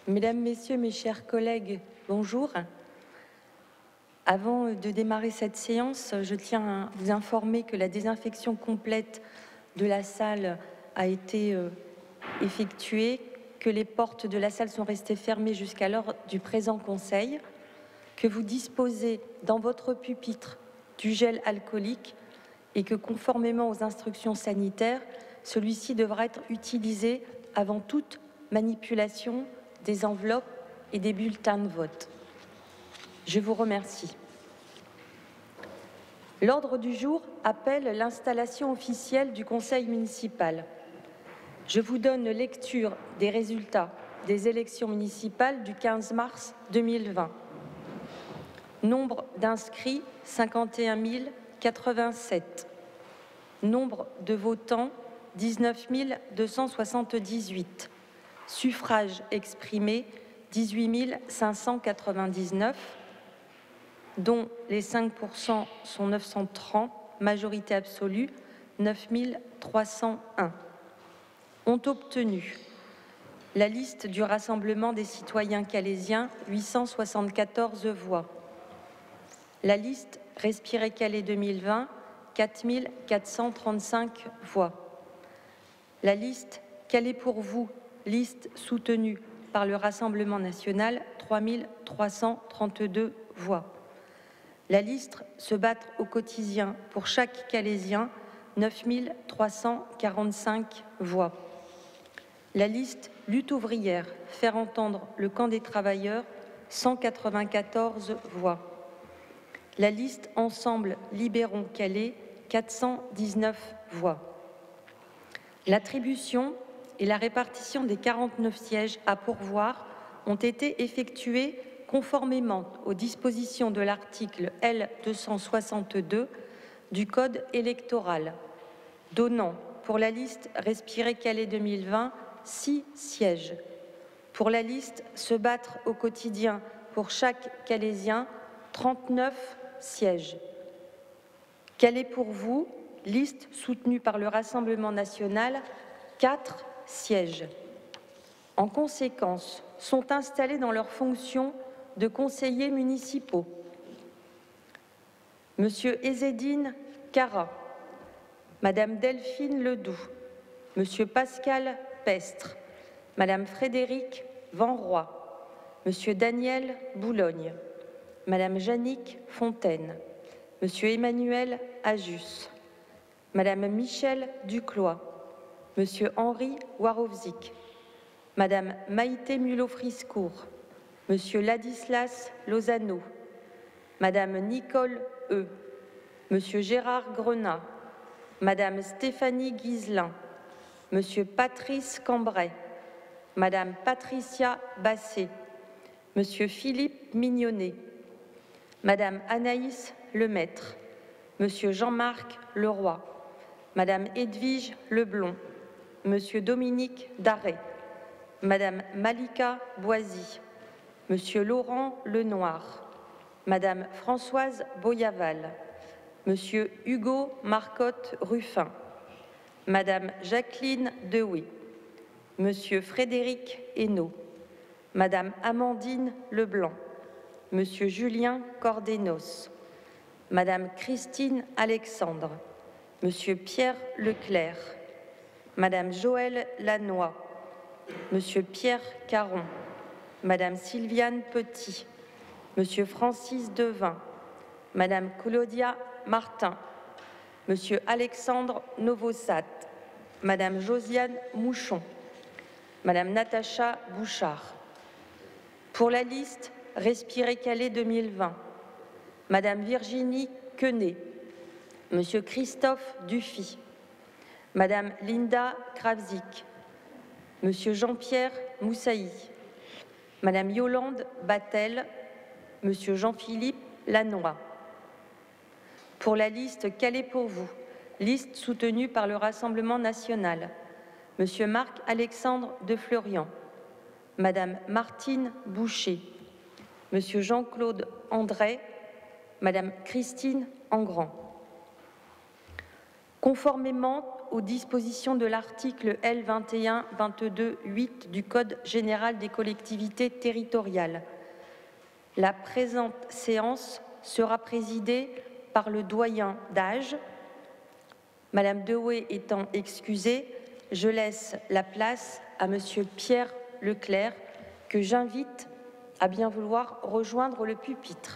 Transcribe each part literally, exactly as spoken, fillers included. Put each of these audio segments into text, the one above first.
Mesdames, Messieurs, mes chers collègues, bonjour. Avant de démarrer cette séance, je tiens à vous informer que la désinfection complète de la salle a été effectuée, que les portes de la salle sont restées fermées jusqu'à l'heure du présent conseil, que vous disposez dans votre pupitre du gel alcoolique et que, conformément aux instructions sanitaires, celui-ci devra être utilisé avant toute manipulation des enveloppes et des bulletins de vote. Je vous remercie. L'ordre du jour appelle l'installation officielle du Conseil municipal. Je vous donne lecture des résultats des élections municipales du quinze mars deux mille vingt. Nombre d'inscrits, cinquante et un mille quatre-vingt-sept. Nombre de votants, dix-neuf mille deux cent soixante-dix-huit. Suffrages exprimés, dix-huit mille cinq cent quatre-vingt-dix-neuf, dont les cinq pour cent sont neuf cent trente, majorité absolue, neuf mille trois cent un. Ont obtenu la liste du Rassemblement des citoyens calaisiens, huit cent soixante-quatorze voix. La liste Respirer Calais deux mille vingt, quatre mille quatre cent trente-cinq voix. La liste Calais pour vous, liste soutenue par le Rassemblement national, trois mille trois cent trente-deux voix. La liste Se battre au quotidien pour chaque Calaisien, neuf mille trois cent quarante-cinq voix. La liste Lutte ouvrière, faire entendre le camp des travailleurs, cent quatre-vingt-quatorze voix. La liste Ensemble Libérons Calais, quatre cent dix-neuf voix. L'attribution et la répartition des quarante-neuf sièges à pourvoir ont été effectuées conformément aux dispositions de l'article L deux cent soixante-deux du Code électoral, donnant pour la liste Respirer Calais deux mille vingt six sièges. Pour la liste Se battre au quotidien pour chaque Calaisien, trente-neuf sièges. Calais pour vous, liste soutenue par le Rassemblement national, quatre sièges. En conséquence, sont installés dans leurs fonctions de conseillers municipaux Monsieur Ezzedine Cara, Madame Delphine Ledoux, Monsieur Pascal Pestre, Madame Frédérique Vanroy, Monsieur Daniel Boulogne, Madame Jannick Fontaine, Monsieur Emmanuel Ajus, Madame Michèle Duclois, Monsieur Henri Warowzik, Madame Maïté Mulot-Friscourt, Monsieur Ladislas Lozano, Madame Nicole E, Monsieur Gérard Grenat, Madame Stéphanie Guizelin, Monsieur Patrice Cambrai, Madame Patricia Basset, Monsieur Philippe Mignonnet, Madame Anaïs Lemaître, Monsieur Jean-Marc Leroy, Madame Edwige Leblond, Monsieur Dominique Darret, Madame Malika Boisy, Monsieur Laurent Lenoir, Madame Françoise Boyaval, Monsieur Hugo Marcotte-Ruffin, Madame Jacqueline Dehoué, Monsieur Frédéric Hainaut, Madame Amandine Leblanc, Monsieur Julien Cordénos, Madame Christine Alexandre, Monsieur Pierre Leclerc, Madame Joëlle Lannoy, Monsieur Pierre Caron, Madame Sylviane Petit, Monsieur Francis Devin, Madame Claudia Martin, Monsieur Alexandre Novosat, Madame Josiane Mouchon, Madame Natacha Bouchard. Pour la liste Respirer Calais deux mille vingt, Madame Virginie Quenet, Monsieur Christophe Dufy, Madame Linda Kravzik, Monsieur Jean-Pierre Moussaï, Madame Yolande Battel, Monsieur Jean-Philippe Lannoy. Pour la liste Calais pour vous, liste soutenue par le Rassemblement national, Monsieur Marc-Alexandre de Fleurian, Madame Martine Boucher, Monsieur Jean-Claude André, Madame Christine Engrand. Conformément aux dispositions de l'article L vingt et un vingt-deux huit du Code général des collectivités territoriales, la présente séance sera présidée par le doyen d'âge. Madame Dewey étant excusée, je laisse la place à Monsieur Pierre Leclerc, que j'invite à bien vouloir rejoindre le pupitre.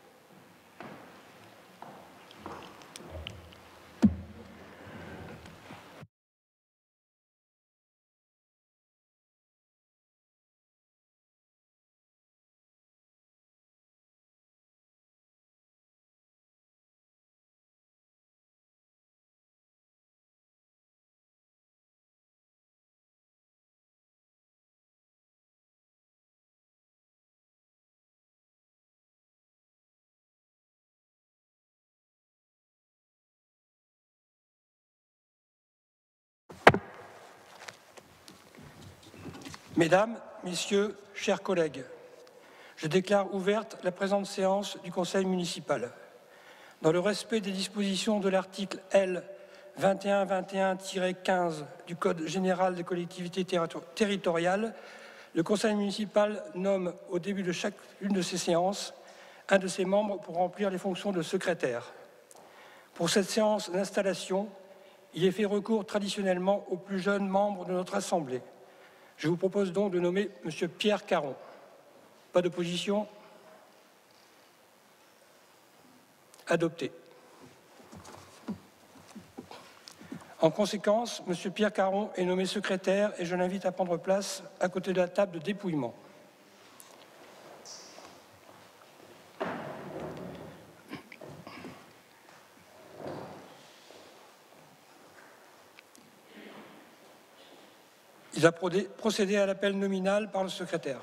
Mesdames, Messieurs, chers collègues, je déclare ouverte la présente séance du Conseil municipal. Dans le respect des dispositions de l'article L vingt et un vingt et un tiret quinze du Code général des collectivités territoriales, le Conseil municipal nomme au début de chacune de ses séances un de ses membres pour remplir les fonctions de secrétaire. Pour cette séance d'installation, il est fait recours traditionnellement aux plus jeunes membres de notre Assemblée. Je vous propose donc de nommer M. Pierre Caron. Pas d'opposition? Adopté. En conséquence, M. Pierre Caron est nommé secrétaire et je l'invite à prendre place à côté de la table de dépouillement. Il a procédé à l'appel nominal par le secrétaire.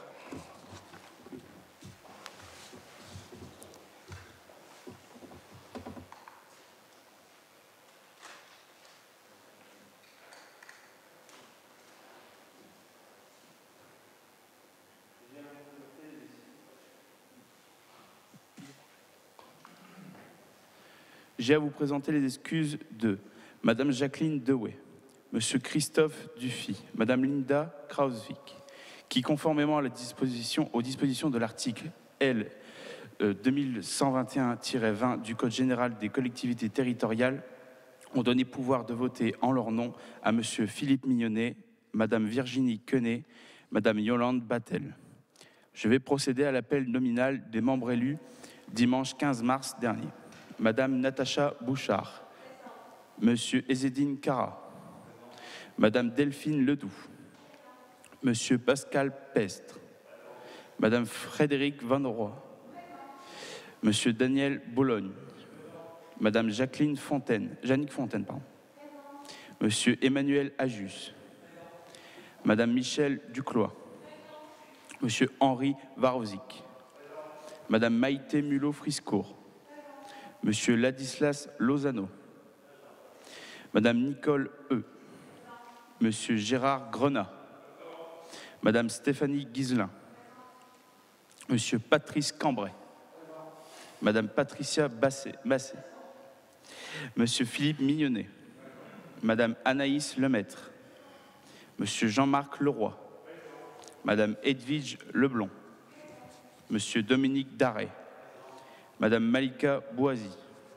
J'ai à vous présenter les excuses de Madame Jacqueline Dewey, Monsieur Christophe Dufy, Madame Linda Krausvik, qui, conformément à la disposition, aux dispositions de l'article L deux mille cent vingt et un tiret vingt du Code général des collectivités territoriales, ont donné pouvoir de voter en leur nom à Monsieur Philippe Mignonnet, Madame Virginie Quenet, Madame Yolande Battel. Je vais procéder à l'appel nominal des membres élus dimanche quinze mars dernier. Madame Natacha Bouchard, Monsieur Ezzedine Kara, Madame Delphine Ledoux, Monsieur Pascal Pestre, Madame Frédéric Van Roy, Monsieur Daniel Bologne, Madame Jacqueline Fontaine, Jannick Fontaine, pardon, Monsieur Emmanuel Ajus, Madame Michèle Duclois, Monsieur Henri Varozik, Madame Maïté Mulot-Friscourt, Monsieur Ladislas Lozano, Madame Nicole E, Monsieur Gérard Grenat, Madame Stéphanie Guizelin, Monsieur Patrice Cambrai, Madame Patricia Basset, Basset, Monsieur Philippe Mignonnet, Madame Anaïs Lemaître, Monsieur Jean-Marc Leroy, Madame Edwige Leblond, Monsieur Dominique Darret, Madame Malika Boisy,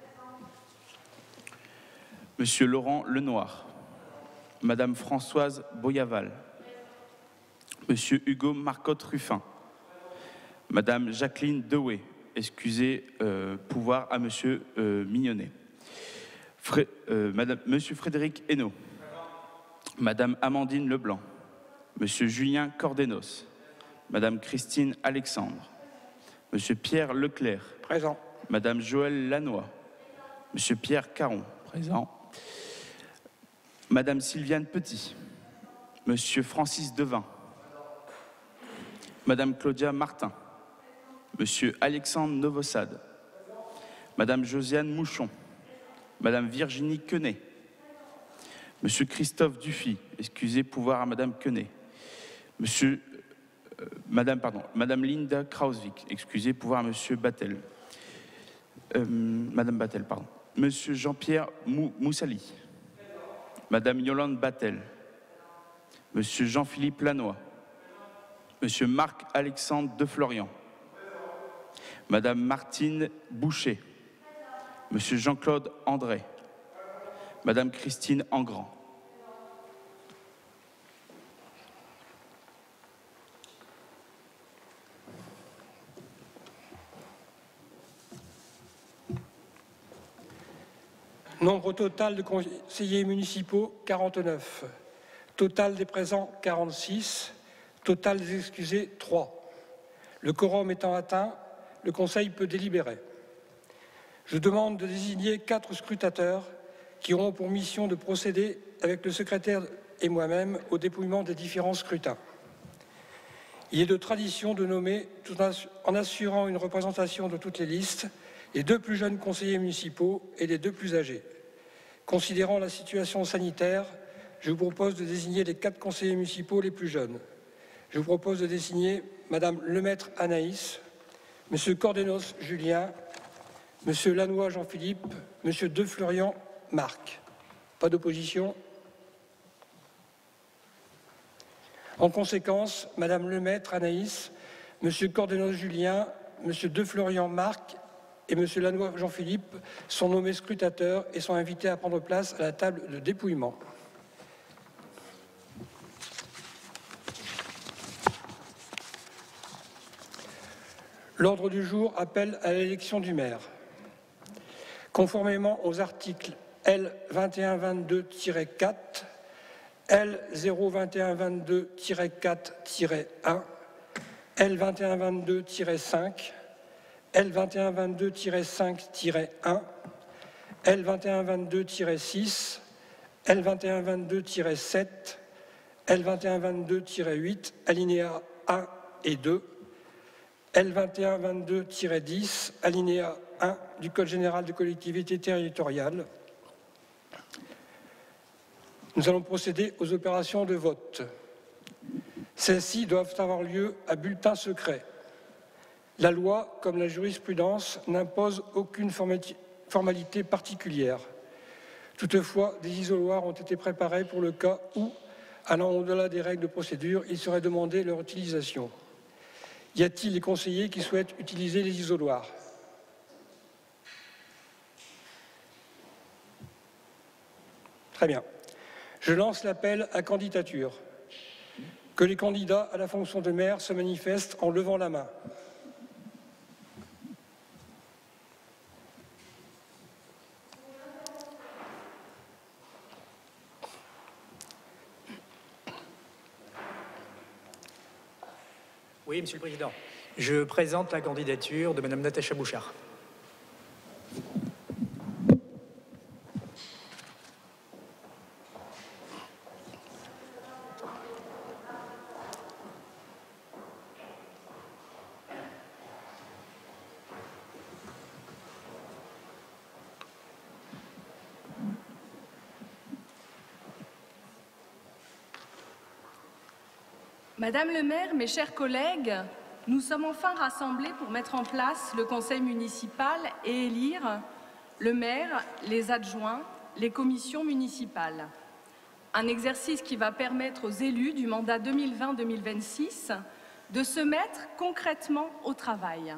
Monsieur Laurent Lenoir, Madame Françoise Boyaval, Monsieur Hugo Marcotte-Ruffin, Madame Jacqueline Dewey, excusez, euh, pouvoir à Monsieur euh, Mignonnet, Fré, euh, Madame, Monsieur Frédéric Hainaut, Madame Amandine Leblanc, Monsieur Julien Cordenos, Madame Christine Alexandre, Monsieur Pierre Leclerc, présent. Madame Joëlle Lannoy, Monsieur Pierre Caron, présent. Madame Sylviane Petit, Monsieur Francis Devin, Madame Claudia Martin, Monsieur Alexandre Novosad, Madame Josiane Mouchon, Madame Virginie Quenet, Monsieur Christophe Dufy, excusez, pouvoir à Madame Quenet, Monsieur, euh, Madame, pardon, Madame Linda Krausvik, excusez, pouvoir à Monsieur Battel, euh, Madame Battel, pardon, Monsieur Jean-Pierre Mou Moussali, Madame Yolande Battel, Monsieur Jean-Philippe Lannoy, Monsieur Marc-Alexandre de Florian, Madame Martine Boucher, Monsieur Jean-Claude André, Madame Christine Engrand. Nombre total de conseillers municipaux, quarante-neuf. Total des présents, quarante-six. Total des excusés, trois. Le quorum étant atteint, le Conseil peut délibérer. Je demande de désigner quatre scrutateurs qui auront pour mission de procéder avec le secrétaire et moi-même au dépouillement des différents scrutins. Il est de tradition de nommer, tout en assurant une représentation de toutes les listes, les deux plus jeunes conseillers municipaux et les deux plus âgés. Considérant la situation sanitaire, je vous propose de désigner les quatre conseillers municipaux les plus jeunes. Je vous propose de désigner Madame Lemaître Anaïs, Monsieur Cordenos Julien, Monsieur Lannoy Jean-Philippe, Monsieur De Florian Marc. Pas d'opposition. En conséquence, Madame Lemaître Anaïs, Monsieur Cordenos Julien, Monsieur De Florian Marc et Monsieur Lannoy Jean-Philippe sont nommés scrutateurs et sont invités à prendre place à la table de dépouillement. L'ordre du jour appelle à l'élection du maire. Conformément aux articles L vingt et un vingt-deux tiret quatre, L zéro vingt et un vingt-deux tiret quatre tiret un, L vingt et un vingt-deux tiret cinq, L vingt et un vingt-deux tiret cinq tiret un, L vingt et un vingt-deux tiret six, L vingt et un vingt-deux tiret sept, L vingt et un vingt-deux tiret huit, alinéa un et deux, L vingt et un vingt-deux tiret dix, alinéa un du Code général des collectivités territoriales. Nous allons procéder aux opérations de vote. Celles-ci doivent avoir lieu à bulletin secret. La loi, comme la jurisprudence, n'impose aucune formalité particulière. Toutefois, des isoloirs ont été préparés pour le cas où, allant au-delà des règles de procédure, il serait demandé leur utilisation. Y a-t-il des conseillers qui souhaitent utiliser les isoloirs? Très bien. Je lance l'appel à candidature. Que les candidats à la fonction de maire se manifestent en levant la main. Oui, Monsieur le Président. Je présente la candidature de Madame Natacha Bouchard. Madame le maire, mes chers collègues, nous sommes enfin rassemblés pour mettre en place le conseil municipal et élire le maire, les adjoints, les commissions municipales. Un exercice qui va permettre aux élus du mandat deux mille vingt deux mille vingt-six de se mettre concrètement au travail.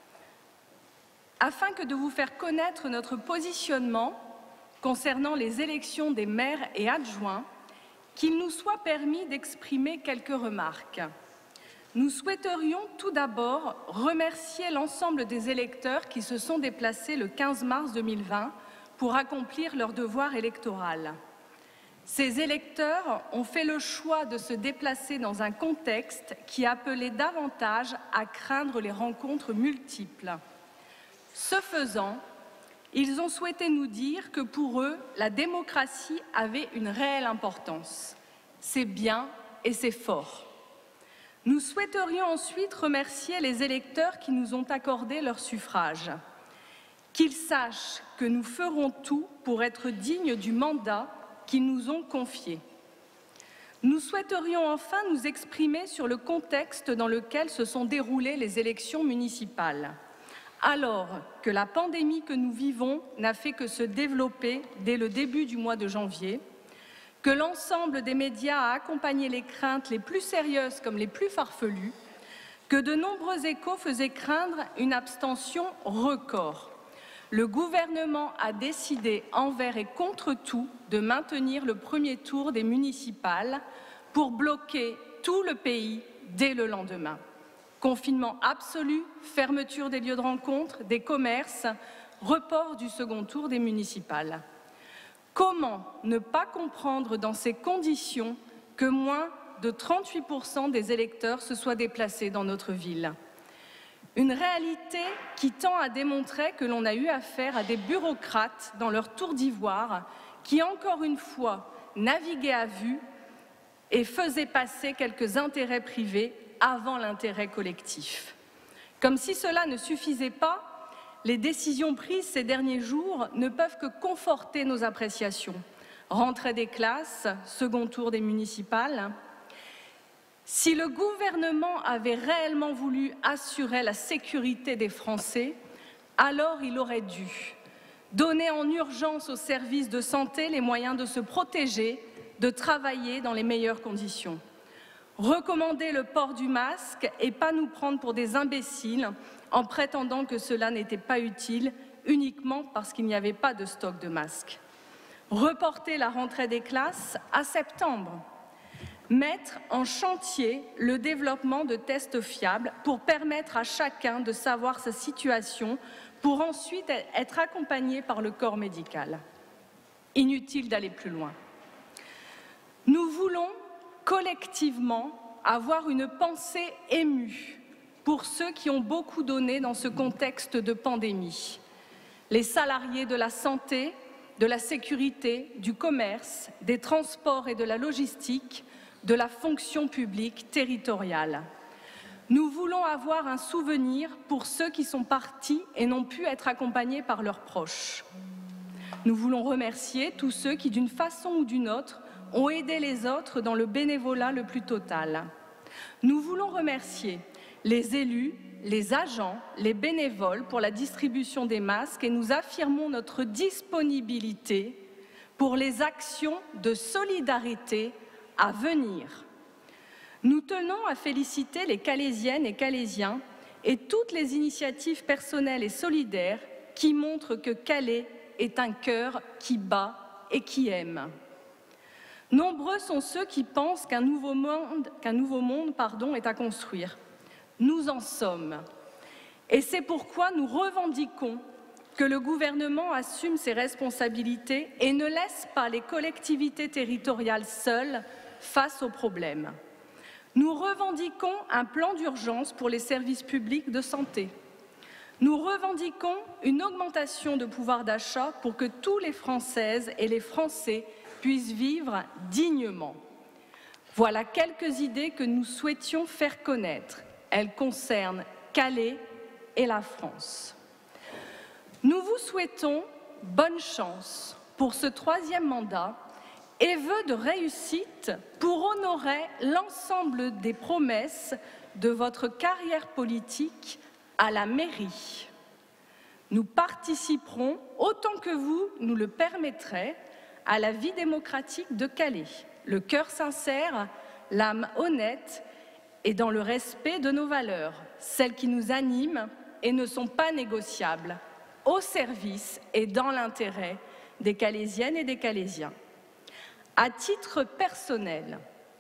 Afin que de vous faire connaître notre positionnement concernant les élections des maires et adjoints, qu'il nous soit permis d'exprimer quelques remarques. Nous souhaiterions tout d'abord remercier l'ensemble des électeurs qui se sont déplacés le quinze mars deux mille vingt pour accomplir leur devoir électoral. Ces électeurs ont fait le choix de se déplacer dans un contexte qui appelait davantage à craindre les rencontres multiples. Ce faisant, ils ont souhaité nous dire que pour eux, la démocratie avait une réelle importance. C'est bien et c'est fort. Nous souhaiterions ensuite remercier les électeurs qui nous ont accordé leur suffrage. Qu'ils sachent que nous ferons tout pour être dignes du mandat qu'ils nous ont confié. Nous souhaiterions enfin nous exprimer sur le contexte dans lequel se sont déroulées les élections municipales. Alors que la pandémie que nous vivons n'a fait que se développer dès le début du mois de janvier, que l'ensemble des médias a accompagné les craintes les plus sérieuses comme les plus farfelues, que de nombreux échos faisaient craindre une abstention record. Le gouvernement a décidé envers et contre tout de maintenir le premier tour des municipales pour bloquer tout le pays dès le lendemain. Confinement absolu, fermeture des lieux de rencontre, des commerces, report du second tour des municipales. Comment ne pas comprendre dans ces conditions que moins de trente-huit pour cent des électeurs se soient déplacés dans notre ville? Une réalité qui tend à démontrer que l'on a eu affaire à des bureaucrates dans leur tour d'ivoire qui, encore une fois, naviguaient à vue et faisaient passer quelques intérêts privés avant l'intérêt collectif. Comme si cela ne suffisait pas, les décisions prises ces derniers jours ne peuvent que conforter nos appréciations. Rentrée des classes, second tour des municipales. Si le gouvernement avait réellement voulu assurer la sécurité des Français, alors il aurait dû donner en urgence aux services de santé les moyens de se protéger, de travailler dans les meilleures conditions. Recommander le port du masque et pas nous prendre pour des imbéciles en prétendant que cela n'était pas utile uniquement parce qu'il n'y avait pas de stock de masques. Reporter la rentrée des classes à septembre. Mettre en chantier le développement de tests fiables pour permettre à chacun de savoir sa situation pour ensuite être accompagné par le corps médical. Inutile d'aller plus loin. Nous voulons collectivement avoir une pensée émue pour ceux qui ont beaucoup donné dans ce contexte de pandémie. Les salariés de la santé, de la sécurité, du commerce, des transports et de la logistique, de la fonction publique territoriale. Nous voulons avoir un souvenir pour ceux qui sont partis et n'ont pu être accompagnés par leurs proches. Nous voulons remercier tous ceux qui, d'une façon ou d'une autre, ont aidé les autres dans le bénévolat le plus total. Nous voulons remercier les élus, les agents, les bénévoles pour la distribution des masques et nous affirmons notre disponibilité pour les actions de solidarité à venir. Nous tenons à féliciter les Calésiennes et Calésiens et toutes les initiatives personnelles et solidaires qui montrent que Calais est un cœur qui bat et qui aime. Nombreux sont ceux qui pensent qu'un nouveau monde, qu'un nouveau monde pardon, est à construire. Nous en sommes. Et c'est pourquoi nous revendiquons que le gouvernement assume ses responsabilités et ne laisse pas les collectivités territoriales seules face aux problèmes. Nous revendiquons un plan d'urgence pour les services publics de santé. Nous revendiquons une augmentation de pouvoir d'achat pour que tous les Françaises et les Français puissent vivre dignement. Voilà quelques idées que nous souhaitions faire connaître. Elles concernent Calais et la France. Nous vous souhaitons bonne chance pour ce troisième mandat et vœux de réussite pour honorer l'ensemble des promesses de votre carrière politique à la mairie. Nous participerons, autant que vous nous le permettrez, à la vie démocratique de Calais, le cœur sincère, l'âme honnête et dans le respect de nos valeurs, celles qui nous animent et ne sont pas négociables, au service et dans l'intérêt des Calaisiennes et des Calaisiens. À titre personnel,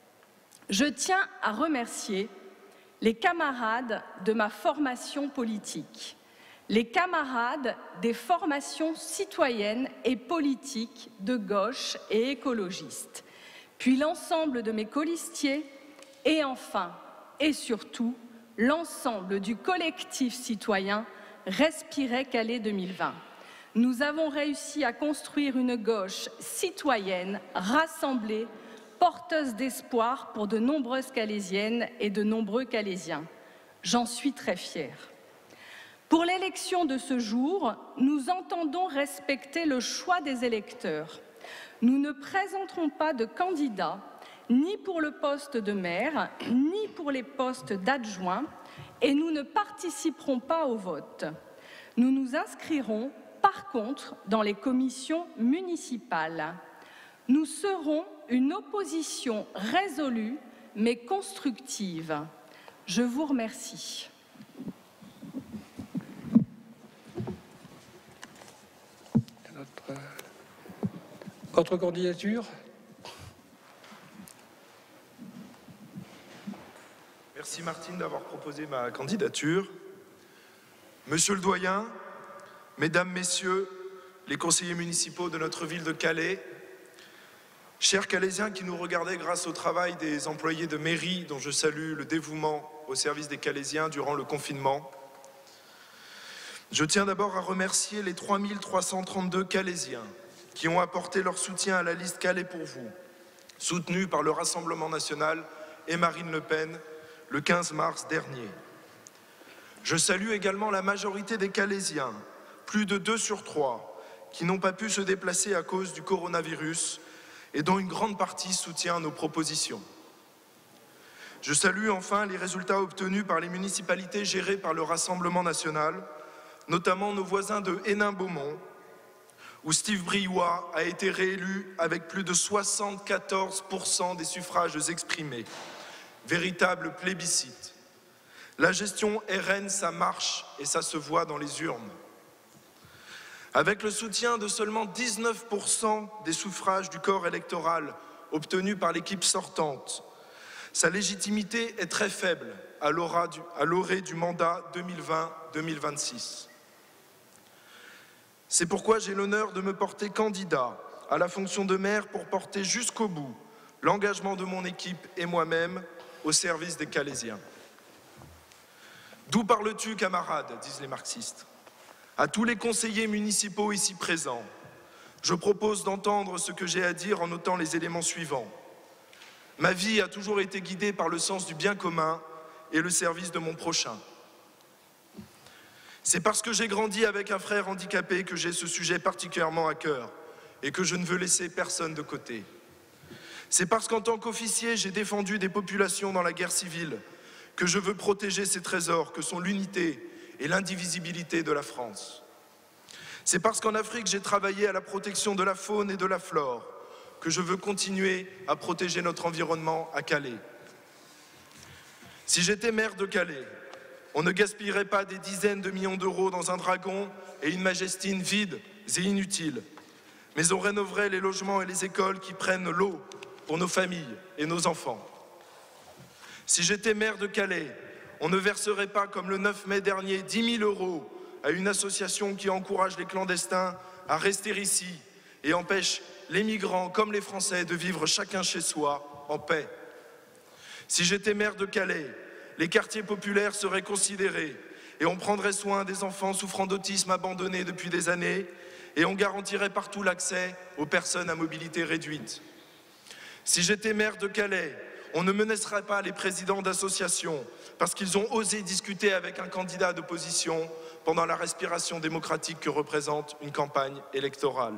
je tiens à remercier les camarades de ma formation politique, les camarades des formations citoyennes et politiques de gauche et écologistes, puis l'ensemble de mes colistiers et enfin et surtout l'ensemble du collectif citoyen Respirer Calais deux mille vingt. Nous avons réussi à construire une gauche citoyenne, rassemblée, porteuse d'espoir pour de nombreuses Calaisiennes et de nombreux Calaisiens. J'en suis très fière. Pour l'élection de ce jour, nous entendons respecter le choix des électeurs. Nous ne présenterons pas de candidats, ni pour le poste de maire, ni pour les postes d'adjoints, et nous ne participerons pas au vote. Nous nous inscrirons, par contre, dans les commissions municipales. Nous serons une opposition résolue mais constructive. Je vous remercie. Notre, autre candidature? Merci Martine d'avoir proposé ma candidature. Monsieur le doyen, mesdames, messieurs, les conseillers municipaux de notre ville de Calais, chers Calaisiens qui nous regardaient grâce au travail des employés de mairie dont je salue le dévouement au service des Calaisiens durant le confinement, je tiens d'abord à remercier les trois mille trois cent trente-deux Calaisiens qui ont apporté leur soutien à la liste Calais pour vous, soutenue par le Rassemblement national et Marine Le Pen le quinze mars dernier. Je salue également la majorité des Calaisiens, plus de deux sur trois, qui n'ont pas pu se déplacer à cause du coronavirus et dont une grande partie soutient nos propositions. Je salue enfin les résultats obtenus par les municipalités gérées par le Rassemblement national, notamment nos voisins de Hénin-Beaumont, où Steve Briouat a été réélu avec plus de soixante-quatorze pour cent des suffrages exprimés. Véritable plébiscite. La gestion R N, ça marche et ça se voit dans les urnes. Avec le soutien de seulement dix-neuf pour cent des suffrages du corps électoral obtenus par l'équipe sortante, sa légitimité est très faible à l'orée du mandat deux mille vingt deux mille vingt-six. C'est pourquoi j'ai l'honneur de me porter candidat à la fonction de maire pour porter jusqu'au bout l'engagement de mon équipe et moi-même au service des Calaisiens. D'où parles-tu, camarades, disent les marxistes. À tous les conseillers municipaux ici présents, je propose d'entendre ce que j'ai à dire en notant les éléments suivants. Ma vie a toujours été guidée par le sens du bien commun et le service de mon prochain. C'est parce que j'ai grandi avec un frère handicapé que j'ai ce sujet particulièrement à cœur et que je ne veux laisser personne de côté. C'est parce qu'en tant qu'officier, j'ai défendu des populations dans la guerre civile que je veux protéger ces trésors que sont l'unité et l'indivisibilité de la France. C'est parce qu'en Afrique, j'ai travaillé à la protection de la faune et de la flore que je veux continuer à protéger notre environnement à Calais. Si j'étais maire de Calais, on ne gaspillerait pas des dizaines de millions d'euros dans un dragon et une Majestine vides et inutiles, mais on rénoverait les logements et les écoles qui prennent l'eau pour nos familles et nos enfants. Si j'étais maire de Calais, on ne verserait pas, comme le neuf mai dernier, dix mille euros à une association qui encourage les clandestins à rester ici et empêche les migrants comme les Français de vivre chacun chez soi en paix. Si j'étais maire de Calais, les quartiers populaires seraient considérés et on prendrait soin des enfants souffrant d'autisme abandonnés depuis des années et on garantirait partout l'accès aux personnes à mobilité réduite. Si j'étais maire de Calais, on ne menacerait pas les présidents d'associations parce qu'ils ont osé discuter avec un candidat d'opposition pendant la respiration démocratique que représente une campagne électorale.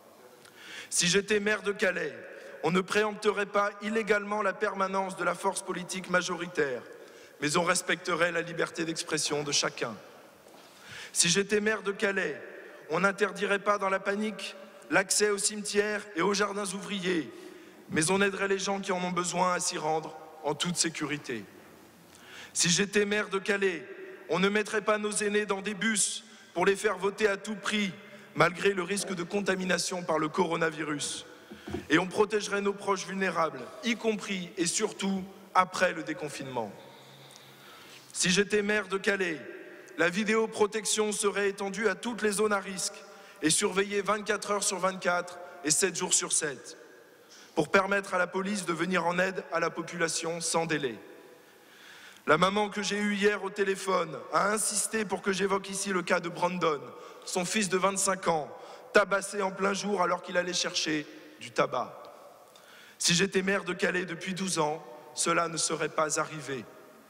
Si j'étais maire de Calais, on ne préempterait pas illégalement la permanence de la force politique majoritaire, mais on respecterait la liberté d'expression de chacun. Si j'étais maire de Calais, on n'interdirait pas dans la panique l'accès aux cimetières et aux jardins ouvriers, mais on aiderait les gens qui en ont besoin à s'y rendre en toute sécurité. Si j'étais maire de Calais, on ne mettrait pas nos aînés dans des bus pour les faire voter à tout prix, malgré le risque de contamination par le coronavirus. Et on protégerait nos proches vulnérables, y compris et surtout après le déconfinement. Si j'étais maire de Calais, la vidéoprotection serait étendue à toutes les zones à risque et surveillée vingt-quatre heures sur vingt-quatre et sept jours sur sept. Pour permettre à la police de venir en aide à la population sans délai. La maman que j'ai eue hier au téléphone a insisté pour que j'évoque ici le cas de Brandon, son fils de vingt-cinq ans, tabassé en plein jour alors qu'il allait chercher du tabac. Si j'étais maire de Calais depuis douze ans, cela ne serait pas arrivé.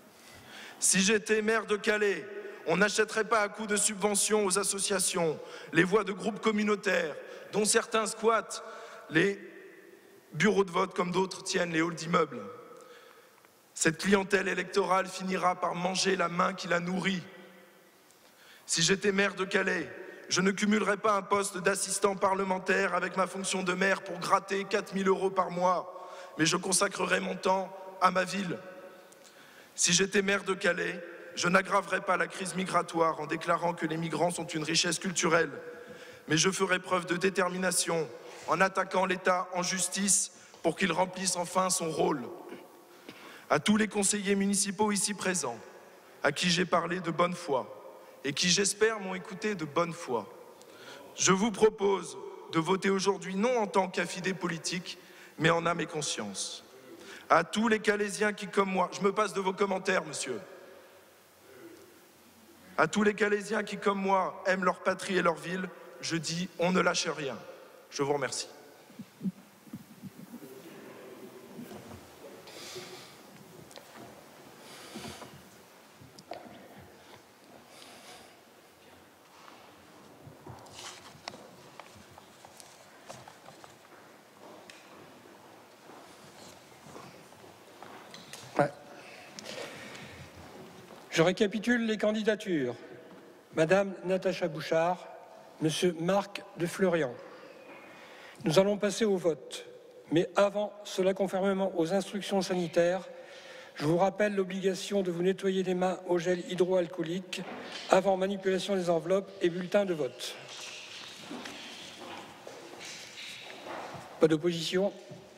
Si j'étais maire de Calais, on n'achèterait pas à coups de subventions aux associations les voix de groupes communautaires, dont certains squattent les bureaux de vote comme d'autres tiennent les halls d'immeubles. Cette clientèle électorale finira par manger la main qui la nourrit. Si j'étais maire de Calais, je ne cumulerai pas un poste d'assistant parlementaire avec ma fonction de maire pour gratter quatre mille euros par mois, mais je consacrerai mon temps à ma ville. Si j'étais maire de Calais, je n'aggraverais pas la crise migratoire en déclarant que les migrants sont une richesse culturelle, mais je ferai preuve de détermination en attaquant l'État en justice pour qu'il remplisse enfin son rôle. À tous les conseillers municipaux ici présents, à qui j'ai parlé de bonne foi et qui, j'espère, m'ont écouté de bonne foi, je vous propose de voter aujourd'hui non en tant qu'affidé politique, mais en âme et conscience. À tous les Calaisiens qui, comme moi, je me passe de vos commentaires, monsieur. À tous les Calaisiens qui, comme moi, aiment leur patrie et leur ville, je dis on ne lâche rien. Je vous remercie. Je récapitule les candidatures. Madame Natacha Bouchard, Monsieur Marc de Fleurian. Nous allons passer au vote. Mais avant cela, conformément aux instructions sanitaires, je vous rappelle l'obligation de vous nettoyer les mains au gel hydroalcoolique avant manipulation des enveloppes et bulletins de vote. Pas d'opposition?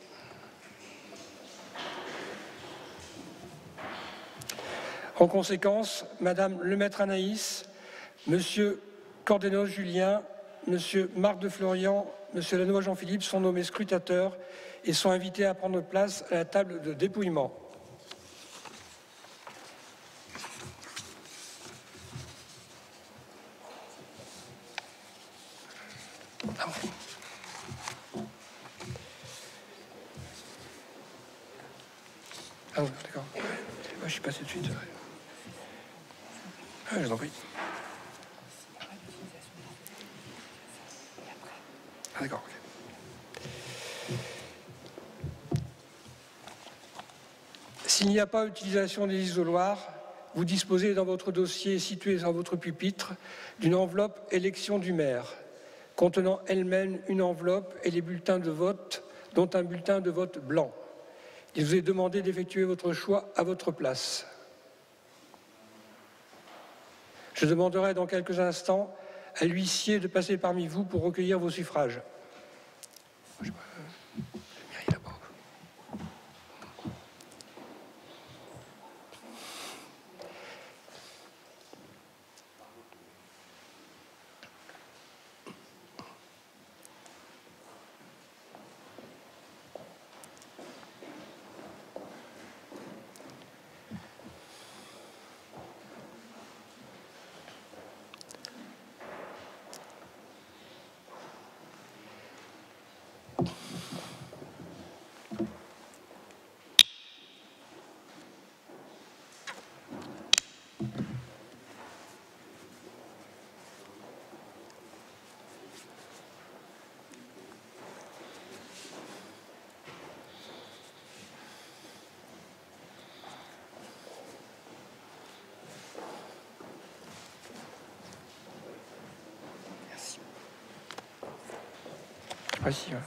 En conséquence, Madame Lemaître Anaïs, Monsieur Cordenos Julien, Monsieur Marc de Florian, Monsieur Lannoy Jean-Philippe sont nommés scrutateurs et sont invités à prendre place à la table de dépouillement. Ah bon. Ah oui, d'accord. Ouais, je suis passé de suite. Ah, je vous en prie. Ah, d'accord, ok. S'il n'y a pas utilisation des isoloirs, vous disposez dans votre dossier situé sur votre pupitre d'une enveloppe élection du maire, contenant elle-même une enveloppe et les bulletins de vote, dont un bulletin de vote blanc. Il vous est demandé d'effectuer votre choix à votre place. Je demanderai dans quelques instants à l'huissier de passer parmi vous pour recueillir vos suffrages. Je sais pas, euh, Mireille là-bas. Ah si, ouais.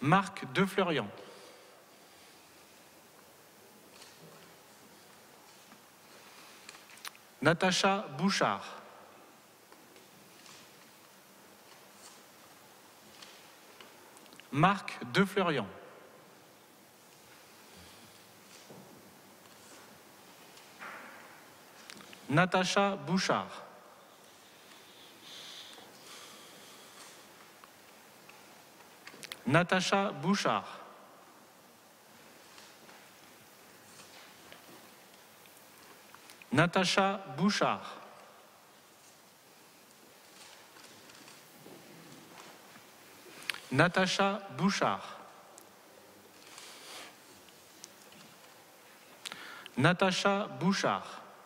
Marc De Fleurian. Natacha Bouchard. Marc De Fleurian. Natacha Bouchard. Natacha Bouchard. Natacha Bouchard. Natacha Bouchard. Natacha Bouchard.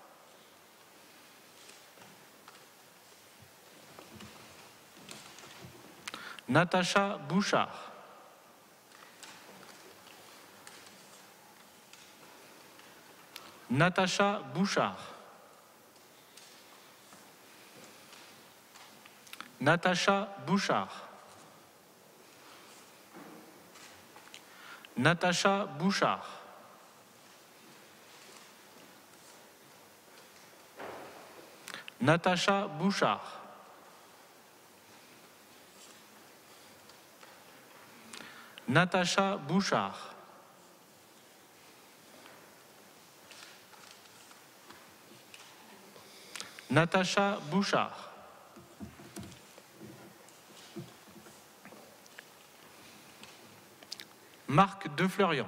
Natacha Bouchard. Natacha Bouchard. Natacha Bouchard. Natacha Bouchard. Natacha Bouchard. Natacha Bouchard. Natacha Bouchard. Marc De Fleurian.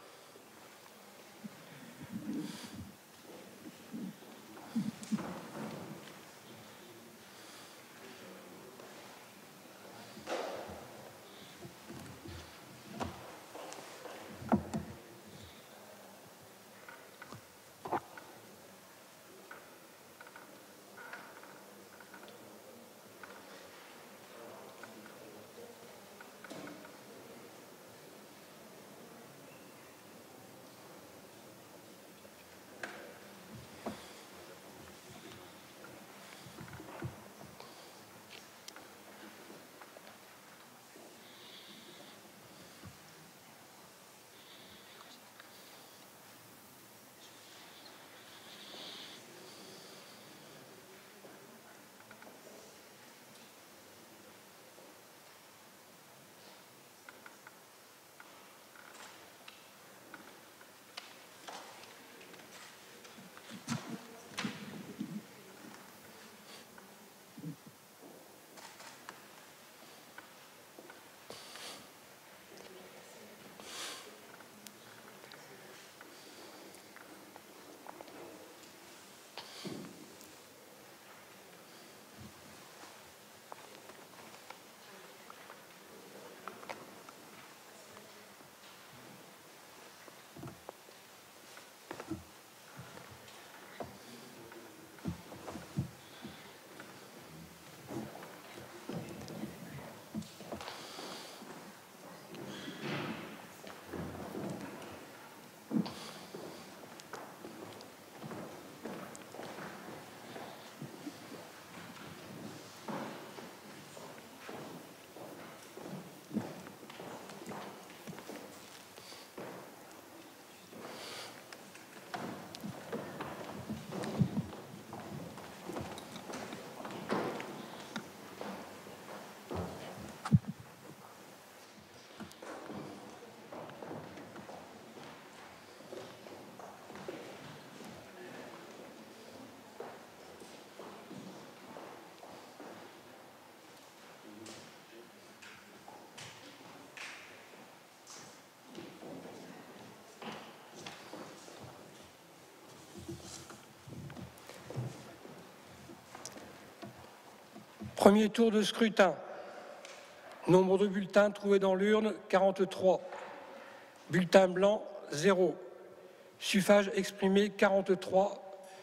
Premier tour de scrutin. Nombre de bulletins trouvés dans l'urne, quarante-trois. Bulletin blanc, zéro. Suffrage exprimé, quarante-trois.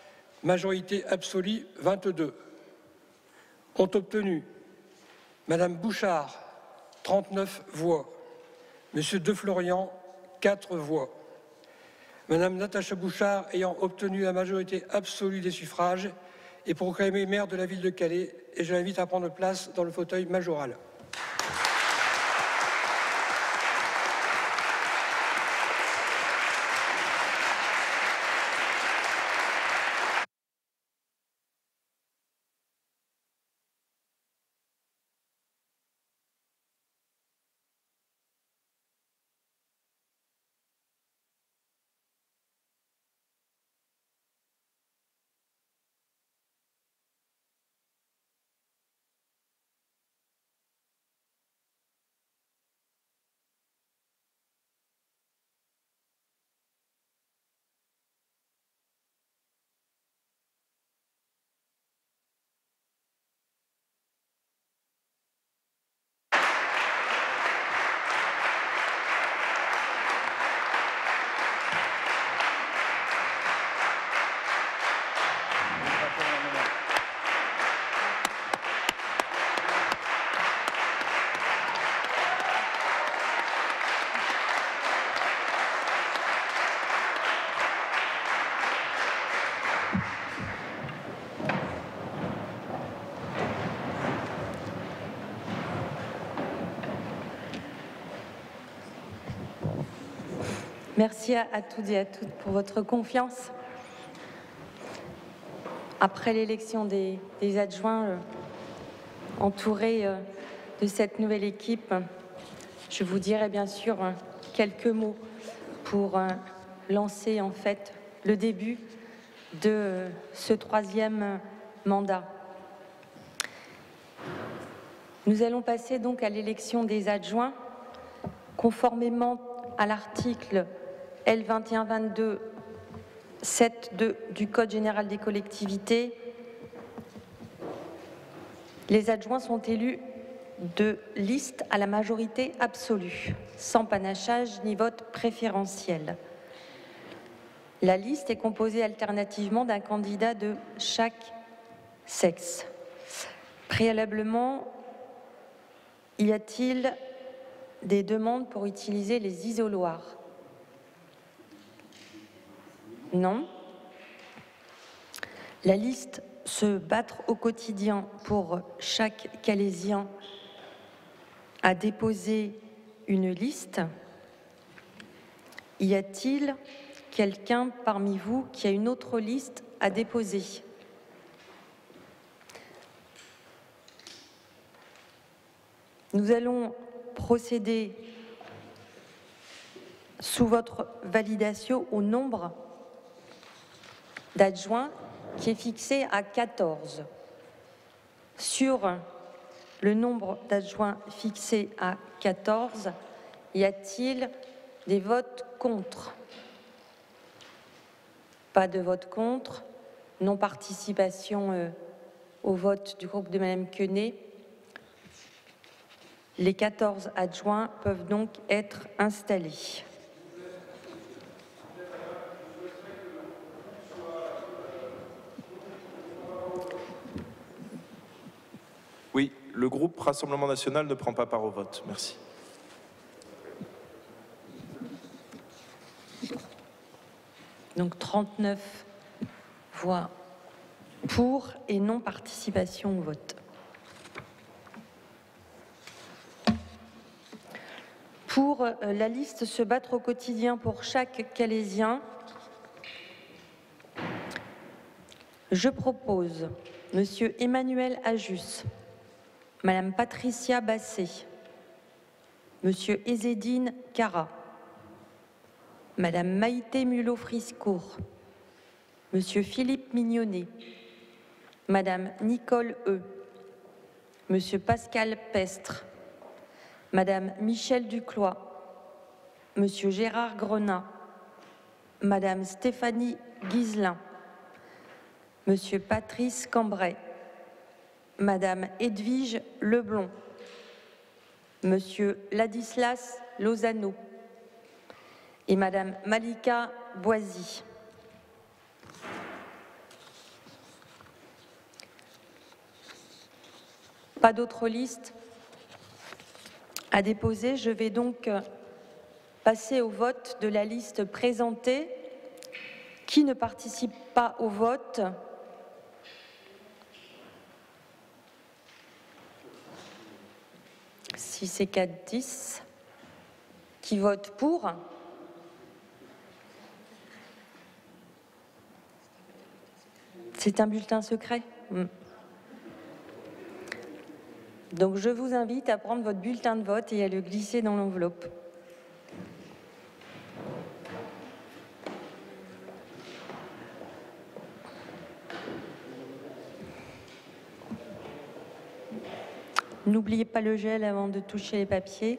Majorité absolue, vingt-deux. Ont obtenu Madame Bouchard, trente-neuf voix. Monsieur De Fleurian, quatre voix. Madame Natacha Bouchard ayant obtenu la majorité absolue des suffrages est proclamée maire de la ville de Calais et je l'invite à prendre place dans le fauteuil majoral. Merci à, à toutes et à toutes pour votre confiance. Après l'élection des, des adjoints, euh, entourés euh, de cette nouvelle équipe, je vous dirai bien sûr euh, quelques mots pour euh, lancer en fait le début de euh, ce troisième mandat. Nous allons passer donc à l'élection des adjoints, conformément à l'article L vingt et un vingt-deux sept deux du Code général des collectivités. Les adjoints sont élus de liste à la majorité absolue, sans panachage ni vote préférentiel. La liste est composée alternativement d'un candidat de chaque sexe. Préalablement, y a-t-il des demandes pour utiliser les isoloirs? Non. La liste se battre au quotidien pour chaque Calaisien a déposé une liste. Y a-t-il quelqu'un parmi vous qui a une autre liste à déposer? Nous allons procéder sous votre validation au nombre d'adjoints qui est fixé à quatorze. Sur le nombre d'adjoints fixé à quatorze, y a-t-il des votes contre? Pas de vote contre. Non-participation euh, au vote du groupe de Madame Quenet. Les quatorze adjoints peuvent donc être installés. Oui, le groupe Rassemblement national ne prend pas part au vote. Merci. Donc trente-neuf voix pour et non-participation au vote. Pour euh, la liste se battre au quotidien pour chaque Calaisien, je propose Monsieur Emmanuel Ajus, Madame Patricia Basset, Monsieur Ezedine Cara, Madame Maïté Mulot-Friscourt, Monsieur Philippe Mignonnet, Madame Nicole E, Monsieur Pascal Pestre, Madame Michèle Duclois, Monsieur Gérard Grenat, Madame Stéphanie Guizelin, Monsieur Patrice Cambrai, Madame Edwige Leblond, Monsieur Ladislas Lozano et Madame Malika Boisy. Pas d'autres listes à déposer. Je vais donc passer au vote de la liste présentée. Qui ne participe pas au vote? six et quatre, dix. Qui vote pour? C'est un bulletin secret. Donc je vous invite à prendre votre bulletin de vote et à le glisser dans l'enveloppe. N'oubliez pas le gel avant de toucher les papiers.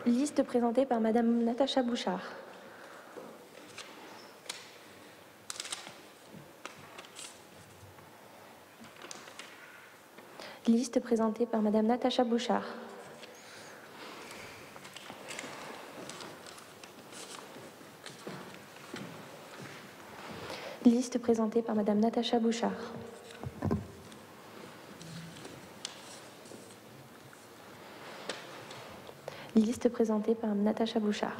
Liste présentée par Madame Natacha Bouchard. Liste présentée par Madame Natacha Bouchard. Liste présentée par Madame Natacha Bouchard. Liste présentée par Natacha Bouchard.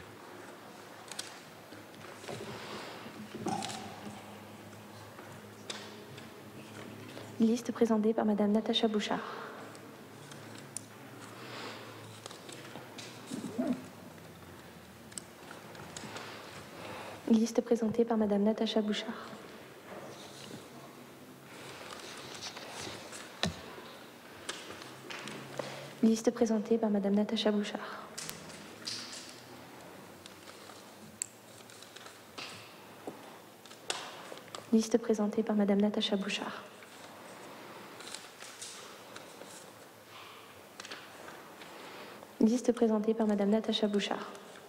Liste présentée par Madame Natacha Bouchard. Liste présentée par Madame Natacha Bouchard. Liste présentée par Madame Natacha Bouchard. Liste présentée par Madame Natacha Bouchard. Liste présentée par Madame Natacha Bouchard.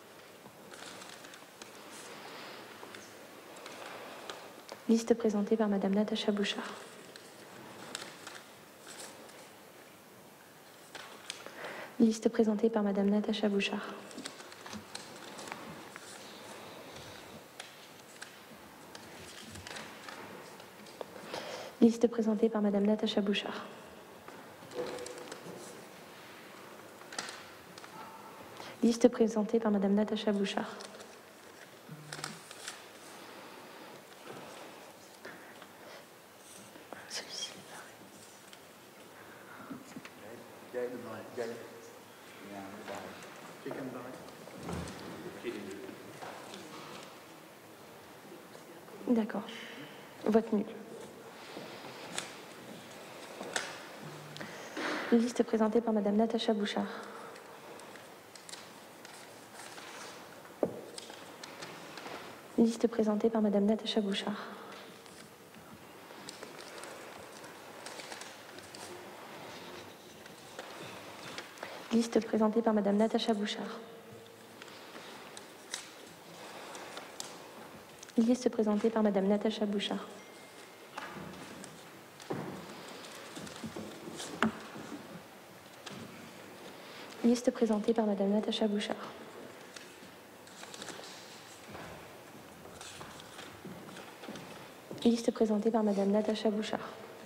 Liste présentée par Madame Natacha Bouchard. Liste présentée par Madame Natacha Bouchard. Liste présentée par Madame Natacha Bouchard. Liste présentée par Madame Natacha Bouchard. Celui-ci est D'accord. Vote nul. Liste présentée par Madame Natacha Bouchard. Liste présentée par Madame Natacha Bouchard. Liste présentée par Madame Natacha Bouchard. Liste présentée par Madame Natacha Bouchard. Liste présentée par Madame Natacha Bouchard. Liste présentée par Madame Natacha Bouchard.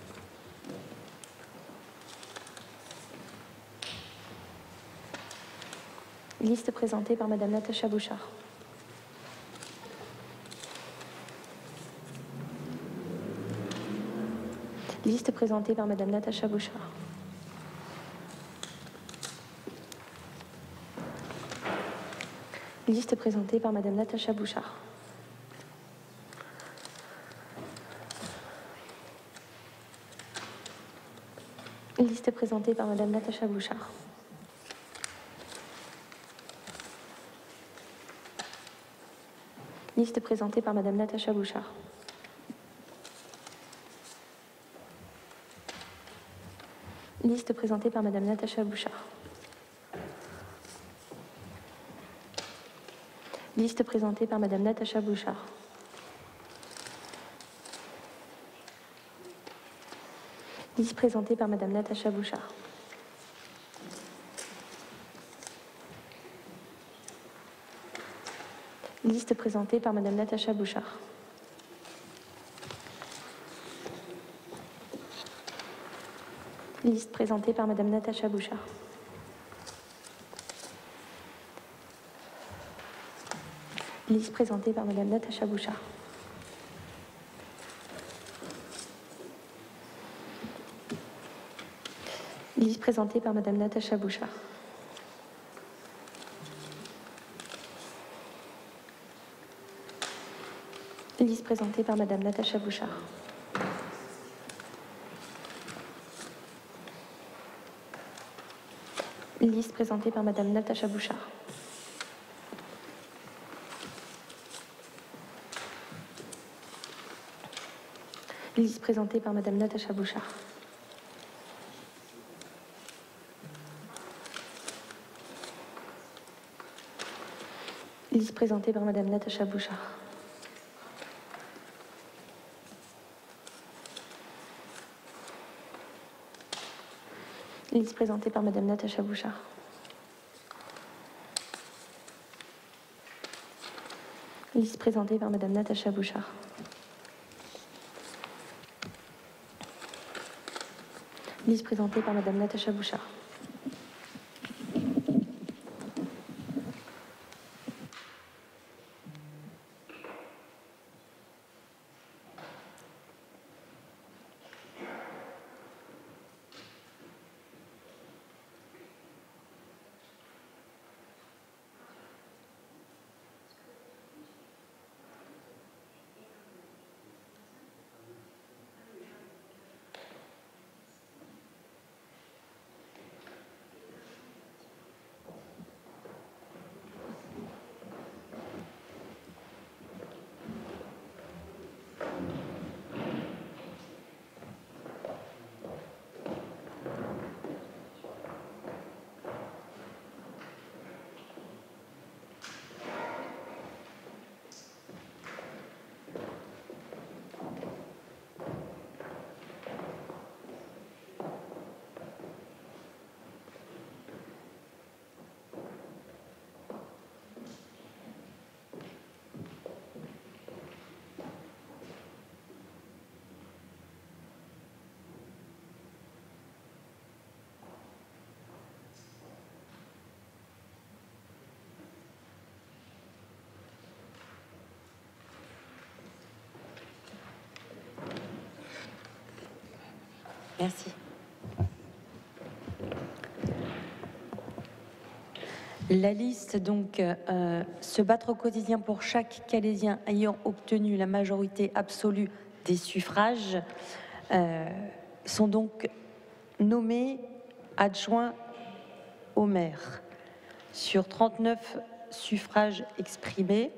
Liste présentée par Madame Natacha Bouchard. Liste présentée par Madame Natacha Bouchard. Liste présentée par Madame Natacha Bouchard. Liste présentée par Madame Natacha Bouchard. Liste présentée par Madame Natacha Bouchard. Liste présentée par Madame Natacha Bouchard. Liste présentée par Madame Natacha Bouchard. Liste présentée par Madame Natacha Bouchard. Liste présentée par Madame Natacha Bouchard. Liste présentée par Madame Natacha Bouchard. Liste présentée par Madame Natacha Bouchard. Liste présentée par Madame Natacha Bouchard. Liste présentée par Madame Natacha Bouchard. Liste présentée par Madame Natacha Bouchard. Liste présentée par Madame Natacha Bouchard. Liste présentée par Madame Natacha Bouchard. Liste présentée par Madame Natacha Bouchard. Liste présentée par Madame Natacha Bouchard. Liste présentée par Madame Natacha Bouchard. Merci. La liste, donc, euh, se battre au quotidien pour chaque Calésien ayant obtenu la majorité absolue des suffrages, euh, sont donc nommés adjoints au maire. Sur trente-neuf suffrages exprimés,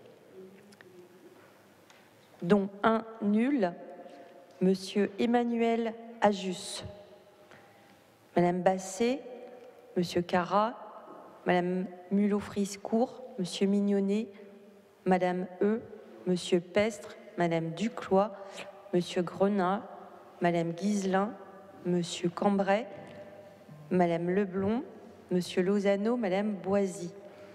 dont un nul, Monsieur Emmanuel Ajus, Madame Basset, Monsieur Cara, Madame Mulot-Friescourt, Monsieur Mignonnet, Madame E, Monsieur Pestre, Madame Duclois, Monsieur Grenat, Madame Guizelin, Monsieur Cambrai, Madame Leblond, Monsieur Lozano, Madame Boisy.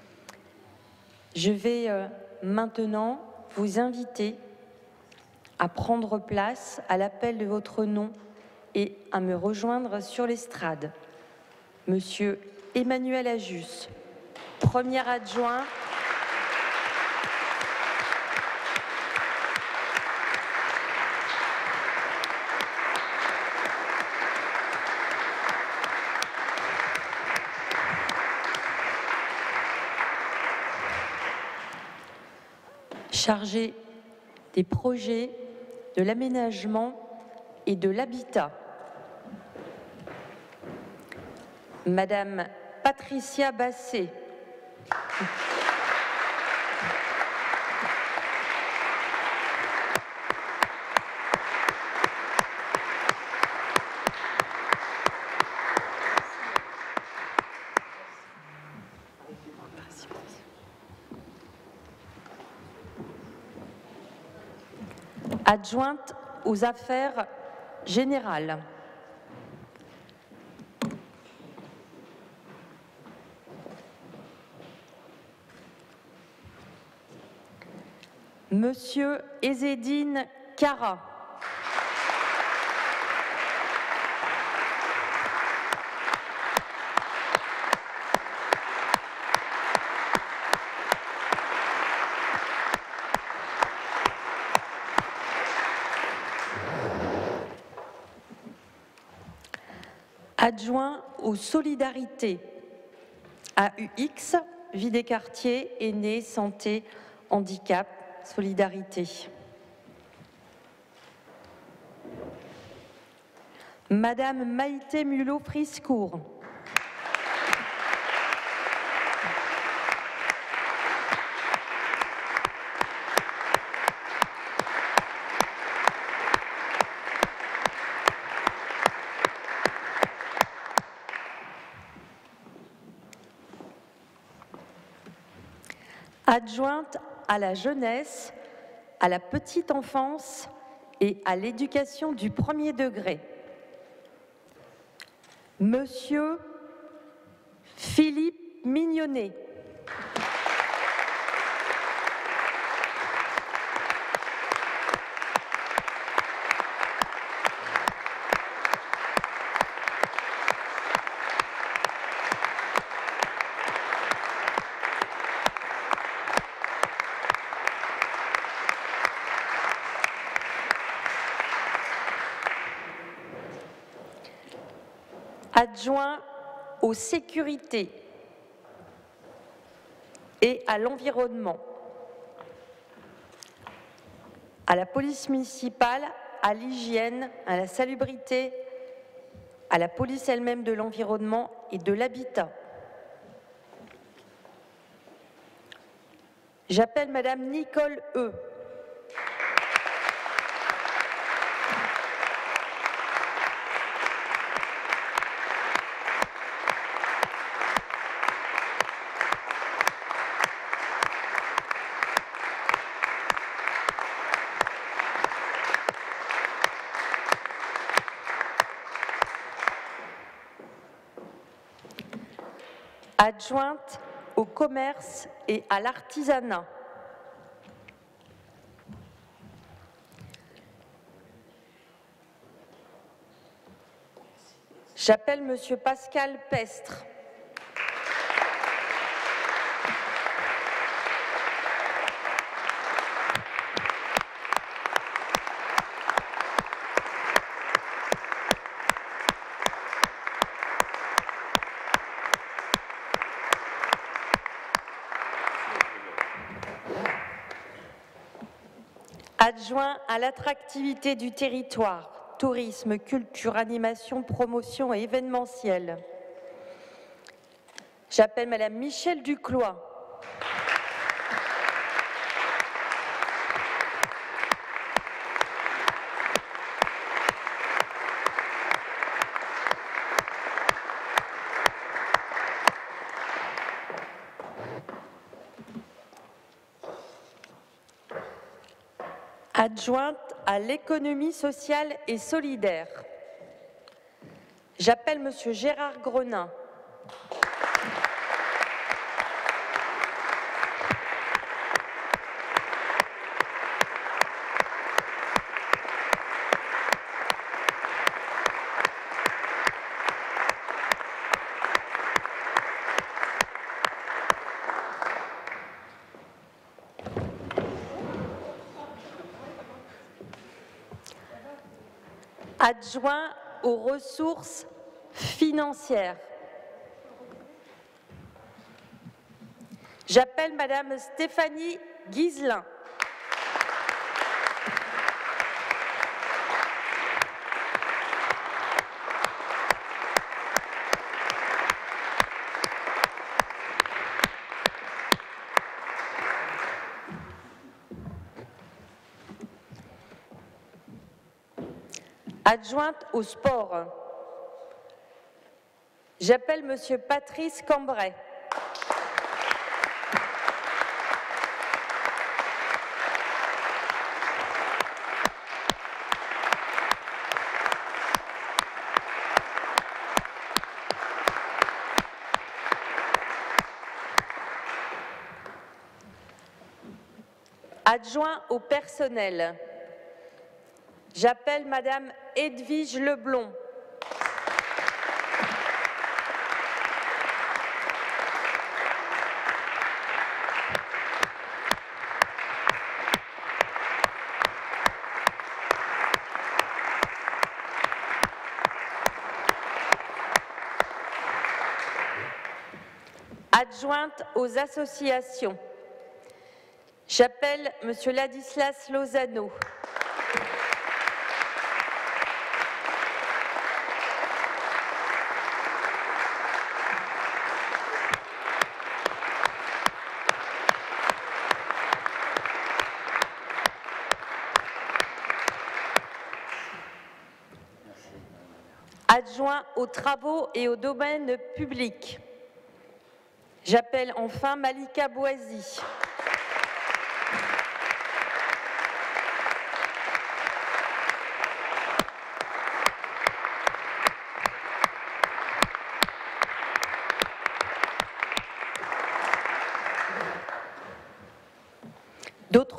Je vais euh, maintenant vous inviter à prendre place à l'appel de votre nom et à me rejoindre sur l'estrade. Monsieur Emmanuel Ajus, premier adjoint. Chargé des projets, de l'aménagement et de l'habitat. Madame Patricia Basset. Adjointe aux affaires générales. Monsieur Ezzedine Cara. Adjoint aux solidarités, A U X, vie des quartiers, aînés, santé, handicap, solidarité. Madame Maïté Mulot-Friescourt. Adjointe à la jeunesse, à la petite enfance et à l'éducation du premier degré. Monsieur Philippe Mignonnet. Adjoint aux sécurités et à l'environnement, à la police municipale, à l'hygiène, à la salubrité, à la police elle-même de l'environnement et de l'habitat. J'appelle Madame Nicole E. Adjointe au commerce et à l'artisanat. J'appelle Monsieur Pascal Pestre. Adjoint à l'attractivité du territoire, tourisme, culture, animation, promotion et événementiel. J'appelle Madame Michèle Duclois. Adjointe à l'économie sociale et solidaire. J'appelle Monsieur Gérard Grenin. Adjoint aux ressources financières. J'appelle Madame Stéphanie Guizelin. Adjointe au sport. J'appelle Monsieur Patrice Cambrai. Adjoint au personnel. J'appelle Madame Edwige Leblond. Adjointe aux associations. J'appelle Monsieur Ladislas Lozano. Adjoint aux travaux et au domaine public. J'appelle enfin Malika Boisy.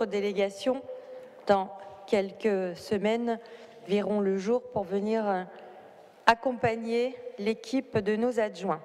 d'autres délégations, dans quelques semaines, verront le jour pour venir accompagner l'équipe de nos adjoints.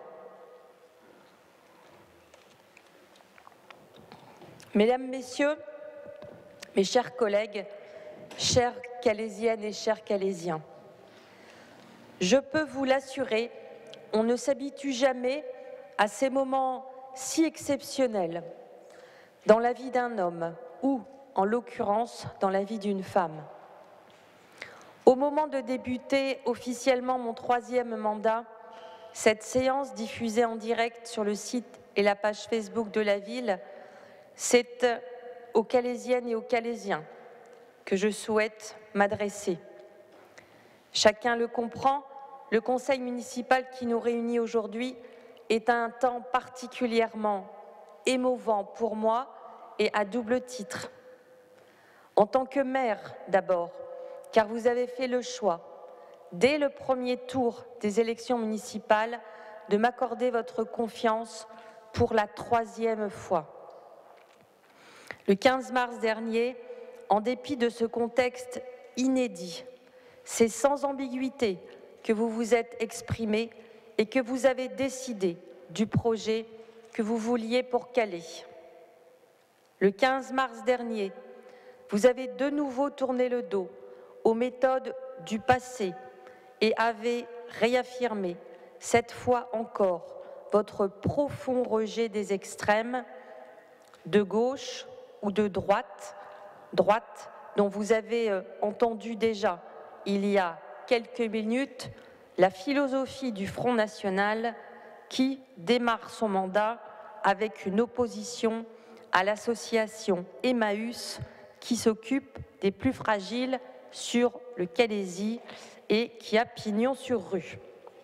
Mesdames, Messieurs, mes chers collègues, chères Calaisiennes et chers Calaisiens, je peux vous l'assurer, on ne s'habitue jamais à ces moments si exceptionnels dans la vie d'un homme ou, en l'occurrence, dans la vie d'une femme. Au moment de débuter officiellement mon troisième mandat, cette séance diffusée en direct sur le site et la page Facebook de la ville, c'est aux Calaisiennes et aux Calaisiens que je souhaite m'adresser. Chacun le comprend, le conseil municipal qui nous réunit aujourd'hui est un temps particulièrement émouvant pour moi et à double titre. En tant que maire d'abord, car vous avez fait le choix, dès le premier tour des élections municipales, de m'accorder votre confiance pour la troisième fois. Le quinze mars dernier, en dépit de ce contexte inédit, c'est sans ambiguïté que vous vous êtes exprimé et que vous avez décidé du projet que vous vouliez pour Calais. Le quinze mars dernier, vous avez de nouveau tourné le dos aux méthodes du passé et avez réaffirmé, cette fois encore, votre profond rejet des extrêmes, de gauche ou de droite, droite dont vous avez entendu déjà il y a quelques minutes la philosophie du Front National qui démarre son mandat avec une opposition à l'association Emmaüs qui s'occupe des plus fragiles sur le Calaisis et qui a pignon sur rue.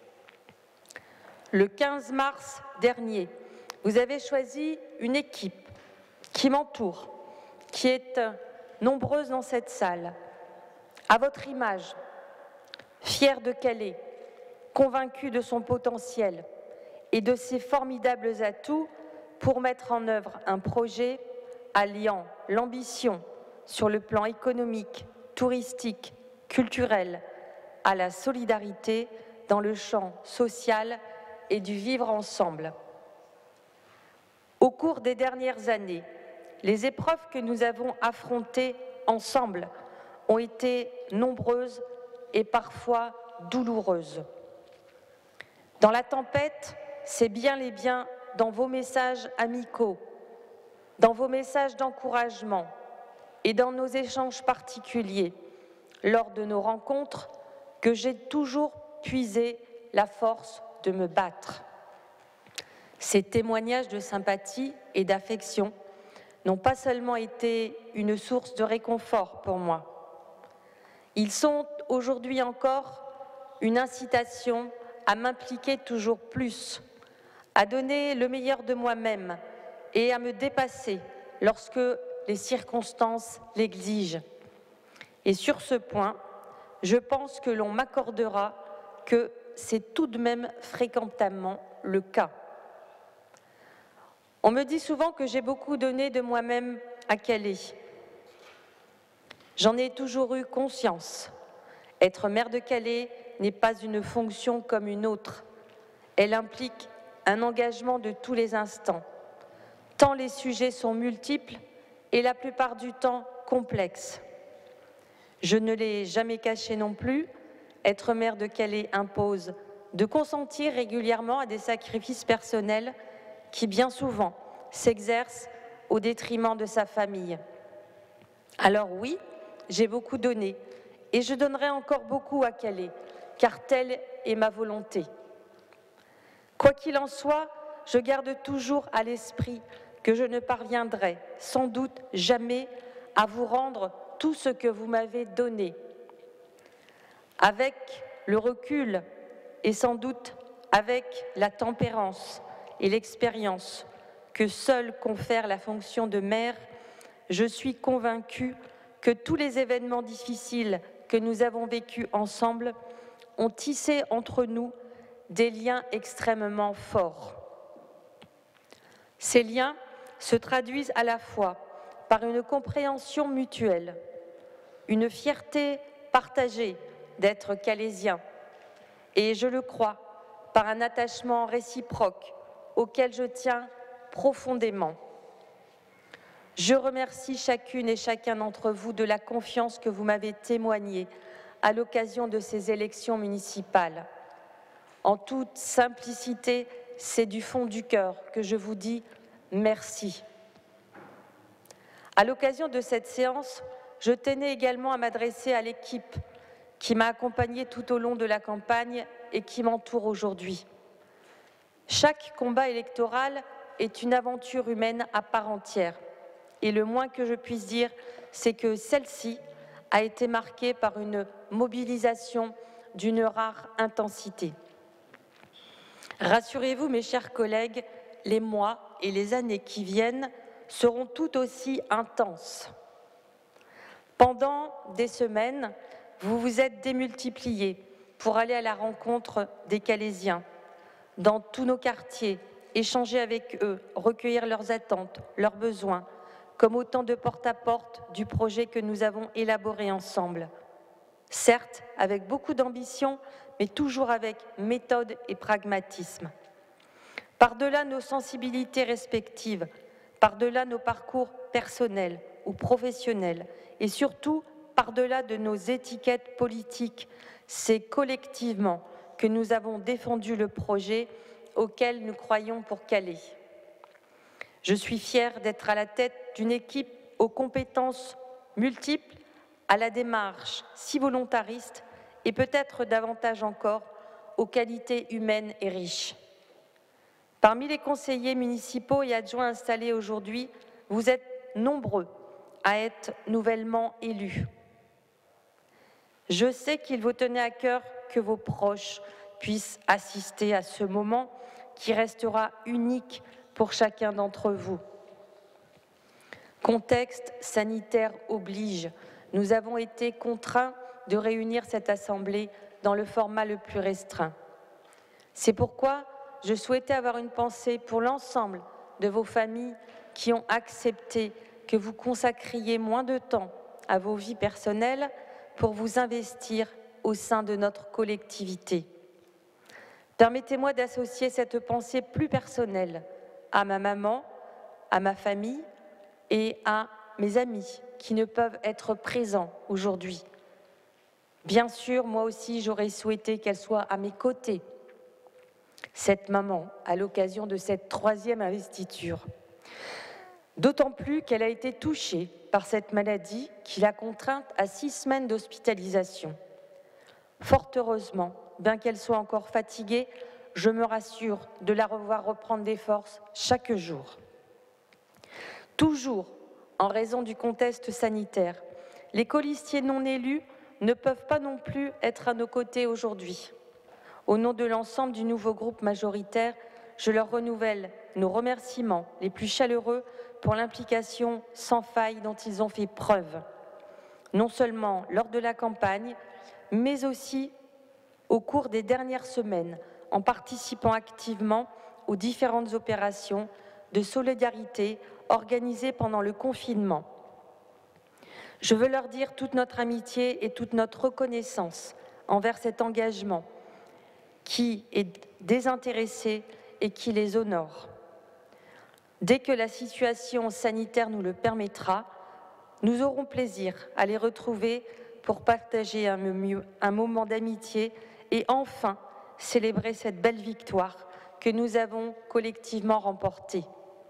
Le quinze mars dernier, vous avez choisi une équipe qui m'entoure, qui est nombreuse dans cette salle, à votre image, fière de Calais, convaincue de son potentiel et de ses formidables atouts pour mettre en œuvre un projet alliant l'ambition sur le plan économique, touristique, culturel, à la solidarité dans le champ social et du vivre ensemble. Au cours des dernières années, les épreuves que nous avons affrontées ensemble ont été nombreuses et parfois douloureuses. Dans la tempête, c'est bien les biens dans vos messages amicaux, dans vos messages d'encouragement et dans nos échanges particuliers, lors de nos rencontres, que j'ai toujours puisé la force de me battre. Ces témoignages de sympathie et d'affection n'ont pas seulement été une source de réconfort pour moi. Ils sont aujourd'hui encore une incitation à m'impliquer toujours plus, à donner le meilleur de moi-même et à me dépasser lorsque les circonstances l'exigent. Et sur ce point, je pense que l'on m'accordera que c'est tout de même fréquemment le cas. On me dit souvent que j'ai beaucoup donné de moi-même à Calais. J'en ai toujours eu conscience. Être maire de Calais n'est pas une fonction comme une autre. Elle implique un engagement de tous les instants, tant les sujets sont multiples et la plupart du temps complexes. Je ne l'ai jamais caché non plus, être maire de Calais impose de consentir régulièrement à des sacrifices personnels qui bien souvent s'exercent au détriment de sa famille. Alors oui, j'ai beaucoup donné et je donnerai encore beaucoup à Calais, car telle est ma volonté. Quoi qu'il en soit, je garde toujours à l'esprit que je ne parviendrai sans doute jamais à vous rendre tout ce que vous m'avez donné. Avec le recul et sans doute avec la tempérance et l'expérience que seule confère la fonction de maire, je suis convaincue que tous les événements difficiles que nous avons vécus ensemble ont tissé entre nous des liens extrêmement forts. Ces liens se traduisent à la fois par une compréhension mutuelle, une fierté partagée d'être calaisien et, je le crois, par un attachement réciproque auquel je tiens profondément. Je remercie chacune et chacun d'entre vous de la confiance que vous m'avez témoignée à l'occasion de ces élections municipales. En toute simplicité, c'est du fond du cœur que je vous dis merci. À l'occasion de cette séance, je tenais également à m'adresser à l'équipe qui m'a accompagnée tout au long de la campagne et qui m'entoure aujourd'hui. Chaque combat électoral est une aventure humaine à part entière. Et le moins que je puisse dire, c'est que celle-ci a été marquée par une mobilisation d'une rare intensité. Rassurez-vous, mes chers collègues, les mois et les années qui viennent seront tout aussi intenses. Pendant des semaines, vous vous êtes démultipliés pour aller à la rencontre des Calaisiens, dans tous nos quartiers, échanger avec eux, recueillir leurs attentes, leurs besoins, comme autant de porte-à-porte du projet que nous avons élaboré ensemble. Certes, avec beaucoup d'ambition, mais toujours avec méthode et pragmatisme. Par-delà nos sensibilités respectives, par-delà nos parcours personnels ou professionnels, et surtout par-delà de nos étiquettes politiques, c'est collectivement que nous avons défendu le projet auquel nous croyons pour Calais. Je suis fière d'être à la tête d'une équipe aux compétences multiples, à la démarche si volontariste et peut-être davantage encore aux qualités humaines et riches. Parmi les conseillers municipaux et adjoints installés aujourd'hui, vous êtes nombreux à être nouvellement élus. Je sais qu'il vous tenait à cœur que vos proches puissent assister à ce moment qui restera unique pour chacun d'entre vous. Contexte sanitaire oblige, nous avons été contraints de réunir cette assemblée dans le format le plus restreint. C'est pourquoi je souhaitais avoir une pensée pour l'ensemble de vos familles qui ont accepté que vous consacriez moins de temps à vos vies personnelles pour vous investir au sein de notre collectivité. Permettez-moi d'associer cette pensée plus personnelle à ma maman, à ma famille et à mes amis qui ne peuvent être présents aujourd'hui. Bien sûr, moi aussi, j'aurais souhaité qu'elle soit à mes côtés, cette maman, à l'occasion de cette troisième investiture. D'autant plus qu'elle a été touchée par cette maladie qui l'a contrainte à six semaines d'hospitalisation. Fort heureusement, bien qu'elle soit encore fatiguée, je me rassure de la revoir reprendre des forces chaque jour. Toujours en raison du contexte sanitaire, les colistiers non élus ne peuvent pas non plus être à nos côtés aujourd'hui. Au nom de l'ensemble du nouveau groupe majoritaire, je leur renouvelle nos remerciements les plus chaleureux pour l'implication sans faille dont ils ont fait preuve, non seulement lors de la campagne, mais aussi au cours des dernières semaines, en participant activement aux différentes opérations de solidarité organisées pendant le confinement. Je veux leur dire toute notre amitié et toute notre reconnaissance envers cet engagement qui est désintéressé et qui les honore. Dès que la situation sanitaire nous le permettra, nous aurons plaisir à les retrouver pour partager un, un moment d'amitié et enfin célébrer cette belle victoire que nous avons collectivement remportée.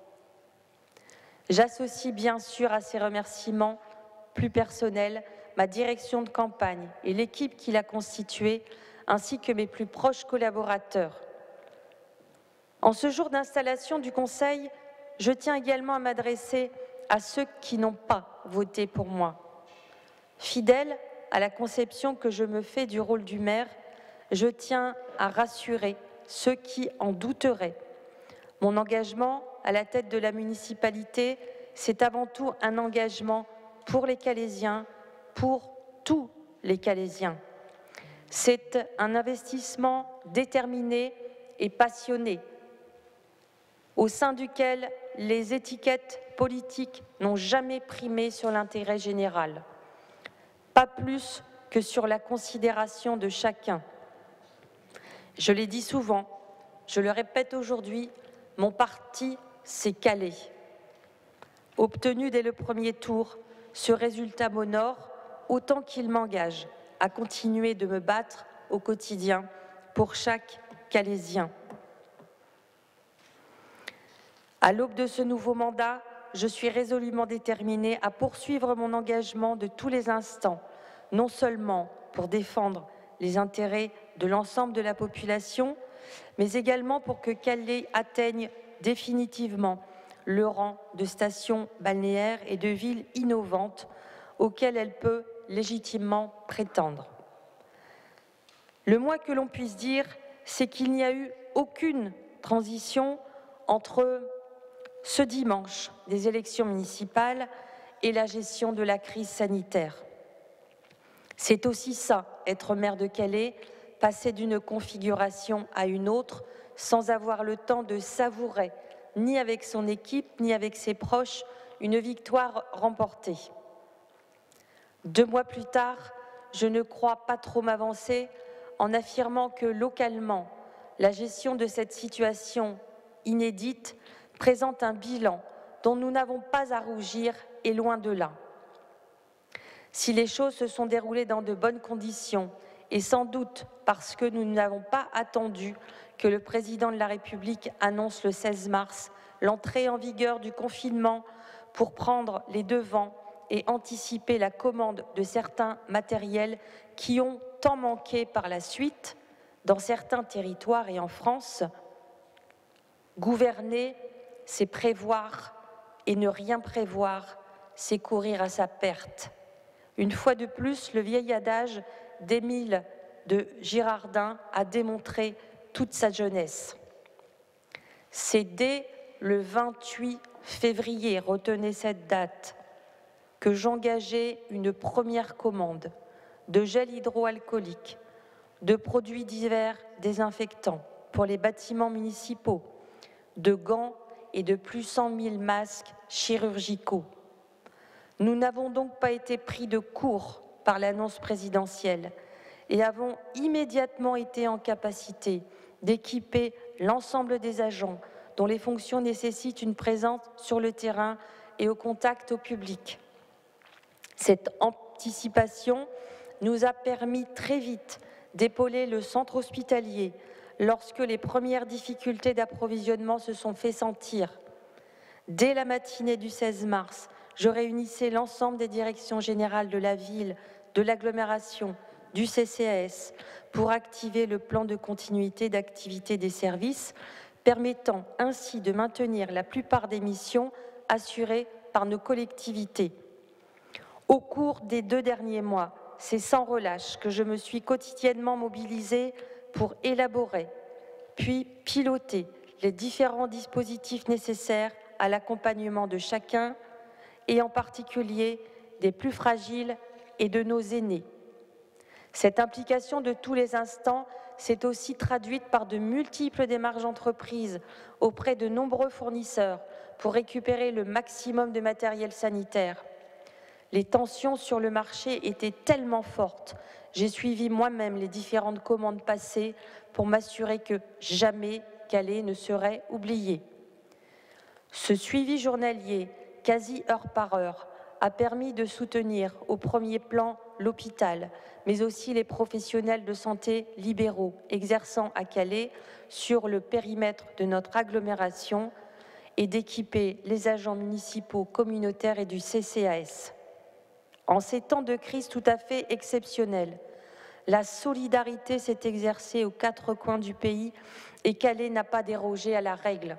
J'associe bien sûr à ces remerciements plus personnels ma direction de campagne et l'équipe qui l'a constituée, ainsi que mes plus proches collaborateurs. En ce jour d'installation du Conseil, je tiens également à m'adresser à ceux qui n'ont pas voté pour moi. Fidèle à la conception que je me fais du rôle du maire, je tiens à rassurer ceux qui en douteraient. Mon engagement à la tête de la municipalité, c'est avant tout un engagement pour les Calaisiens, pour tous les Calaisiens. C'est un investissement déterminé et passionné, au sein duquel les étiquettes politiques n'ont jamais primé sur l'intérêt général, pas plus que sur la considération de chacun. Je l'ai dit souvent, je le répète aujourd'hui, mon parti s'est calé. Obtenu dès le premier tour, ce résultat m'honore autant qu'il m'engage à continuer de me battre au quotidien pour chaque Calésien. À l'aube de ce nouveau mandat, je suis résolument déterminée à poursuivre mon engagement de tous les instants, non seulement pour défendre les intérêts de l'ensemble de la population, mais également pour que Calais atteigne définitivement le rang de station balnéaire et de ville innovante auquel elle peut légitimement prétendre. Le moins que l'on puisse dire, c'est qu'il n'y a eu aucune transition entre ce dimanche des élections municipales et la gestion de la crise sanitaire. C'est aussi ça, être maire de Calais, passer d'une configuration à une autre sans avoir le temps de savourer, ni avec son équipe, ni avec ses proches, une victoire remportée. Deux mois plus tard, je ne crois pas trop m'avancer en affirmant que localement, la gestion de cette situation inédite présente un bilan dont nous n'avons pas à rougir et loin de là. Si les choses se sont déroulées dans de bonnes conditions, et sans doute parce que nous n'avons pas attendu que le président de la République annonce le seize mars l'entrée en vigueur du confinement pour prendre les devants et anticiper la commande de certains matériels qui ont tant manqué par la suite dans certains territoires et en France, gouverner, c'est prévoir, et ne rien prévoir, c'est courir à sa perte. Une fois de plus, le vieil adage d'Émile de Girardin a démontré toute sa jeunesse. C'est dès le vingt-huit février, retenez cette date, que j'engageai une première commande de gel hydroalcoolique, de produits divers désinfectants pour les bâtiments municipaux, de gants et de plus de cent mille masques chirurgicaux. Nous n'avons donc pas été pris de court par l'annonce présidentielle et avons immédiatement été en capacité d'équiper l'ensemble des agents dont les fonctions nécessitent une présence sur le terrain et au contact au public. Cette anticipation nous a permis très vite d'épauler le centre hospitalier lorsque les premières difficultés d'approvisionnement se sont fait sentir. Dès la matinée du seize mars, je réunissais l'ensemble des directions générales de la ville, de l'agglomération, du C C A S pour activer le plan de continuité d'activité des services, permettant ainsi de maintenir la plupart des missions assurées par nos collectivités. Au cours des deux derniers mois, c'est sans relâche que je me suis quotidiennement mobilisée pour élaborer, puis piloter les différents dispositifs nécessaires à l'accompagnement de chacun, et en particulier des plus fragiles et de nos aînés. Cette implication de tous les instants s'est aussi traduite par de multiples démarches d'entreprise auprès de nombreux fournisseurs pour récupérer le maximum de matériel sanitaire. Les tensions sur le marché étaient tellement fortes, j'ai suivi moi-même les différentes commandes passées pour m'assurer que jamais Calais ne serait oublié. Ce suivi journalier, quasi heure par heure, a permis de soutenir au premier plan l'hôpital, mais aussi les professionnels de santé libéraux exerçant à Calais sur le périmètre de notre agglomération et d'équiper les agents municipaux communautaires et du C C A S. En ces temps de crise tout à fait exceptionnels, la solidarité s'est exercée aux quatre coins du pays et Calais n'a pas dérogé à la règle.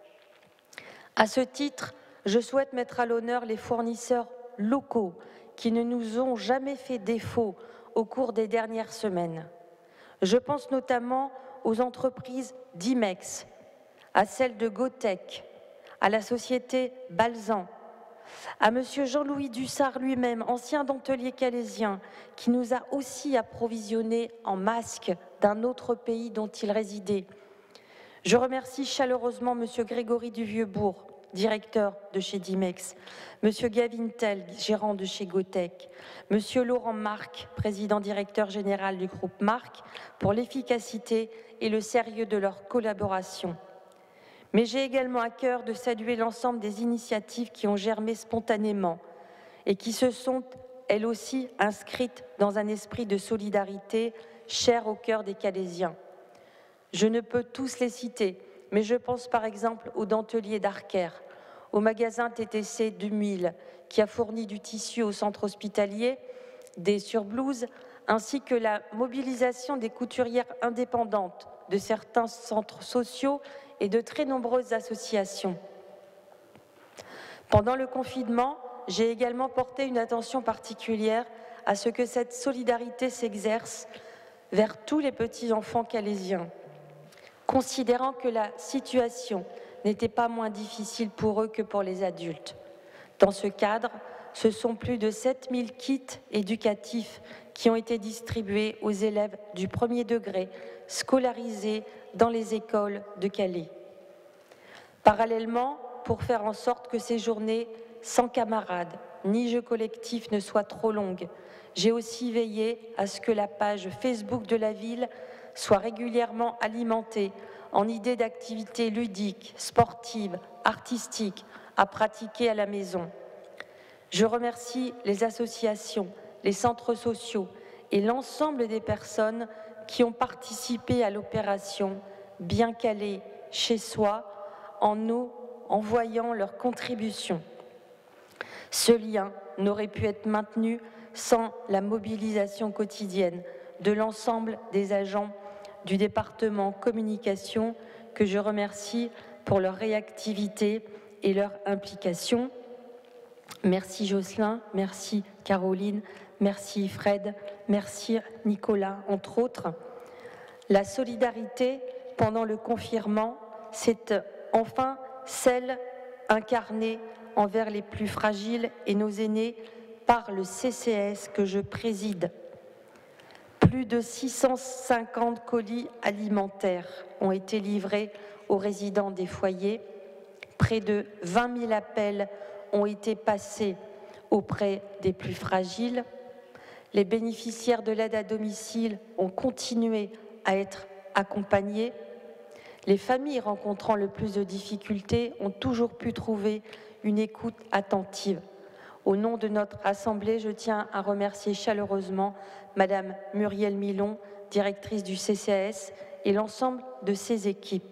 À ce titre, je souhaite mettre à l'honneur les fournisseurs locaux qui ne nous ont jamais fait défaut au cours des dernières semaines. Je pense notamment aux entreprises d'Imex, à celles de Gotec, à la société Balzan, à M. Jean-Louis Dussard lui-même, ancien dentelier calaisien, qui nous a aussi approvisionnés en masques d'un autre pays dont il résidait. Je remercie chaleureusement M. Grégory Duvieux-Bourg, directeur de chez Dimex, Monsieur Gavin Tell, gérant de chez Gotec, Monsieur Laurent Marc, président directeur général du groupe Marc, pour l'efficacité et le sérieux de leur collaboration. Mais j'ai également à cœur de saluer l'ensemble des initiatives qui ont germé spontanément et qui se sont, elles aussi, inscrites dans un esprit de solidarité cher au cœur des Calaisiens. Je ne peux tous les citer, mais je pense par exemple au Dentelier d'Arquer, au magasin T T C du Mille, qui a fourni du tissu au centre hospitalier, des surblouses, ainsi que la mobilisation des couturières indépendantes de certains centres sociaux et de très nombreuses associations. Pendant le confinement, j'ai également porté une attention particulière à ce que cette solidarité s'exerce vers tous les petits-enfants calaisiens, considérant que la situation n'était pas moins difficile pour eux que pour les adultes. Dans ce cadre, ce sont plus de sept mille kits éducatifs qui ont été distribués aux élèves du premier degré scolarisés dans les écoles de Calais. Parallèlement, pour faire en sorte que ces journées sans camarades ni jeux collectifs ne soient trop longues, j'ai aussi veillé à ce que la page Facebook de la ville soit régulièrement alimentée en idées d'activités ludiques, sportives, artistiques à pratiquer à la maison. Je remercie les associations, les centres sociaux et l'ensemble des personnes qui ont participé à l'opération Bien calé chez soi en nous envoyant leurs contributions. Ce lien n'aurait pu être maintenu sans la mobilisation quotidienne de l'ensemble des agents du département communication que je remercie pour leur réactivité et leur implication. Merci Jocelyn, merci Caroline, merci Fred, merci Nicolas, entre autres. La solidarité pendant le confinement, c'est enfin celle incarnée envers les plus fragiles et nos aînés par le C C S que je préside. Plus de six cent cinquante colis alimentaires ont été livrés aux résidents des foyers. Près de vingt mille appels ont été passés auprès des plus fragiles. Les bénéficiaires de l'aide à domicile ont continué à être accompagnés. Les familles rencontrant le plus de difficultés ont toujours pu trouver une écoute attentive. Au nom de notre Assemblée, je tiens à remercier chaleureusement Madame Muriel Milon, directrice du C C A S, et l'ensemble de ses équipes.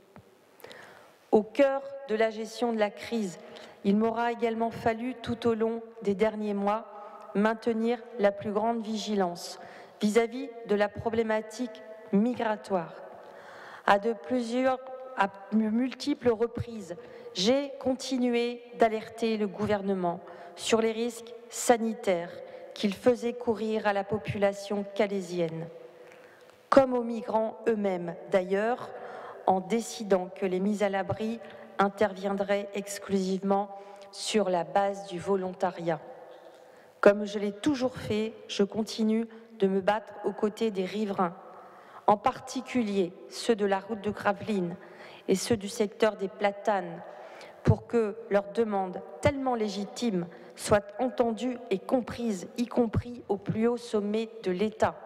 Au cœur de la gestion de la crise, il m'aura également fallu, tout au long des derniers mois, maintenir la plus grande vigilance vis-à-vis de la problématique migratoire. À de plusieurs, à multiples reprises, j'ai continué d'alerter le gouvernement sur les risques sanitaires qu'il faisait courir à la population calaisienne, comme aux migrants eux-mêmes d'ailleurs, en décidant que les mises à l'abri interviendraient exclusivement sur la base du volontariat. Comme je l'ai toujours fait, je continue de me battre aux côtés des riverains, en particulier ceux de la route de Gravelines et ceux du secteur des Platanes, pour que leurs demandes, tellement légitimes, soient entendues et comprises, y compris au plus haut sommet de l'État.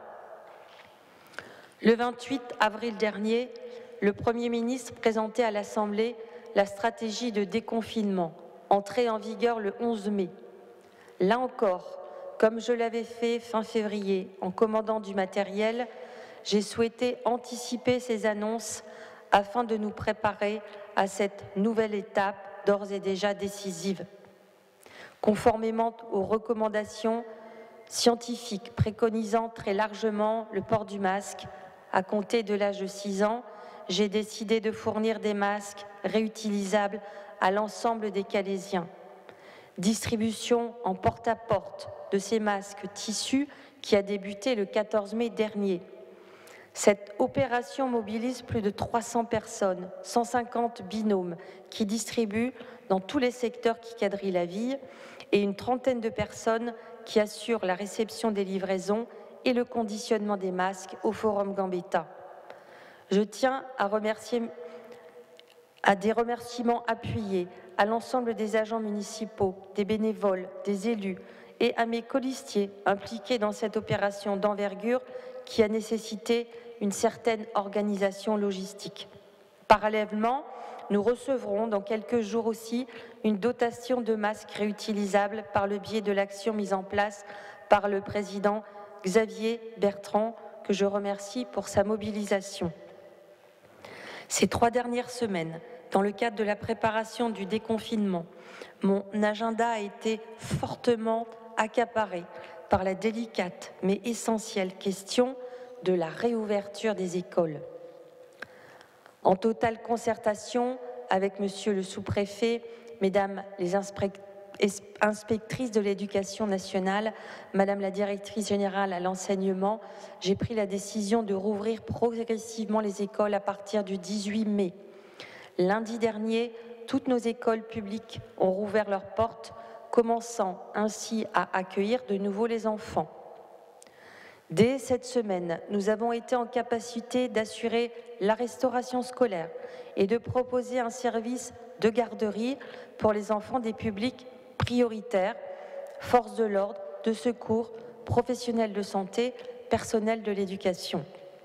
Le vingt-huit avril dernier, le Premier ministre présentait à l'Assemblée la stratégie de déconfinement, entrée en vigueur le onze mai. Là encore, comme je l'avais fait fin février en commandant du matériel, j'ai souhaité anticiper ces annonces afin de nous préparer à cette nouvelle étape d'ores et déjà décisive. Conformément aux recommandations scientifiques préconisant très largement le port du masque, à compter de l'âge de six ans, j'ai décidé de fournir des masques réutilisables à l'ensemble des Calaisiens. Distribution en porte-à-porte de ces masques tissus qui a débuté le quatorze mai dernier. Cette opération mobilise plus de trois cents personnes, cent cinquante binômes qui distribuent dans tous les secteurs qui quadrillent la ville et une trentaine de personnes qui assurent la réception des livraisons et le conditionnement des masques au Forum Gambetta. Je tiens à remercier, à des remerciements appuyés à l'ensemble des agents municipaux, des bénévoles, des élus et à mes colistiers impliqués dans cette opération d'envergure qui a nécessité une certaine organisation logistique. Parallèlement, nous recevrons dans quelques jours aussi une dotation de masques réutilisables par le biais de l'action mise en place par le président Xavier Bertrand, que je remercie pour sa mobilisation. Ces trois dernières semaines, dans le cadre de la préparation du déconfinement, mon agenda a été fortement accaparé par la délicate mais essentielle question de la réouverture des écoles. En totale concertation avec Monsieur le sous-préfet, Mesdames les inspectrices de l'Éducation nationale, Madame la directrice générale à l'enseignement, j'ai pris la décision de rouvrir progressivement les écoles à partir du dix-huit mai. Lundi dernier, toutes nos écoles publiques ont rouvert leurs portes, commençant ainsi à accueillir de nouveau les enfants. Dès cette semaine, nous avons été en capacité d'assurer la restauration scolaire et de proposer un service de garderie pour les enfants des publics prioritaires, forces de l'ordre, de secours, professionnels de santé, personnel de l'éducation.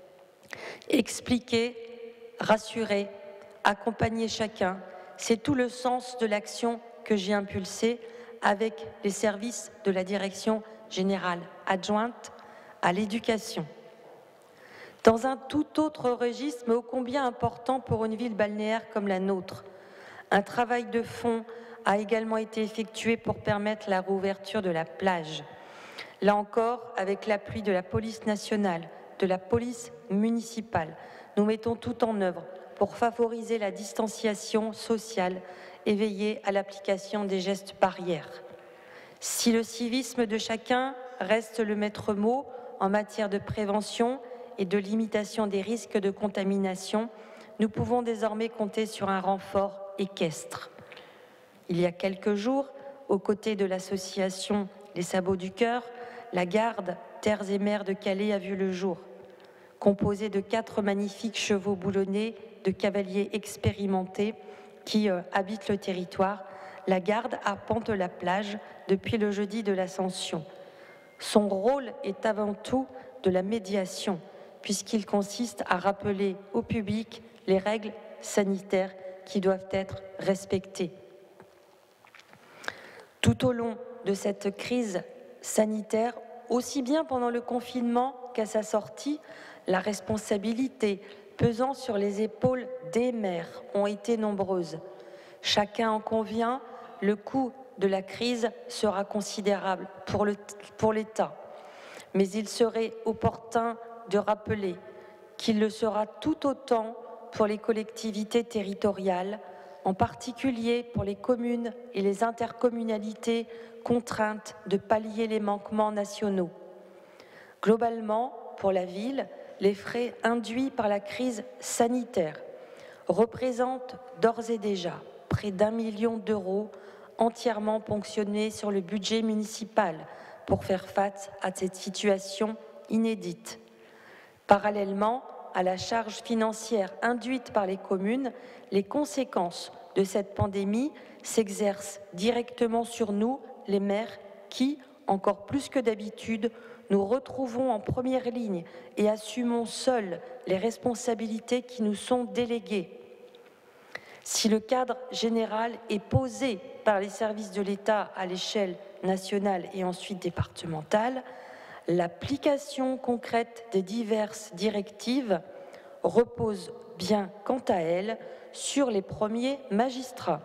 Expliquer, rassurer, accompagner chacun, c'est tout le sens de l'action que j'ai impulsée avec les services de la Direction générale adjointe à l'éducation. Dans un tout autre registre, mais ô combien important pour une ville balnéaire comme la nôtre, un travail de fond a également été effectué pour permettre la réouverture de la plage. Là encore, avec l'appui de la police nationale, de la police municipale, nous mettons tout en œuvre pour favoriser la distanciation sociale et veiller à l'application des gestes barrières. Si le civisme de chacun reste le maître mot en matière de prévention et de limitation des risques de contamination, nous pouvons désormais compter sur un renfort équestre. Il y a quelques jours, aux côtés de l'association Les Sabots du Cœur, la garde Terres et Mers de Calais a vu le jour. Composée de quatre magnifiques chevaux boulonnés de cavaliers expérimentés qui euh, habitent le territoire, la garde arpente la plage depuis le jeudi de l'Ascension. Son rôle est avant tout de la médiation, puisqu'il consiste à rappeler au public les règles sanitaires qui doivent être respectées. Tout au long de cette crise sanitaire, aussi bien pendant le confinement qu'à sa sortie, la responsabilité pesant sur les épaules des maires ont été nombreuses. Chacun en convient, le coût de la crise sera considérable pour, le, pour l'État. Mais il serait opportun de rappeler qu'il le sera tout autant pour les collectivités territoriales, en particulier pour les communes et les intercommunalités contraintes de pallier les manquements nationaux. Globalement, pour la ville, les frais induits par la crise sanitaire représentent d'ores et déjà près d'un million d'euros entièrement ponctionnés sur le budget municipal pour faire face à cette situation inédite. Parallèlement à la charge financière induite par les communes, les conséquences de cette pandémie s'exercent directement sur nous, les maires, qui, encore plus que d'habitude, nous retrouvons en première ligne et assumons seuls les responsabilités qui nous sont déléguées. Si le cadre général est posé par les services de l'État à l'échelle nationale et ensuite départementale, l'application concrète des diverses directives repose bien, quant à elle, sur les premiers magistrats.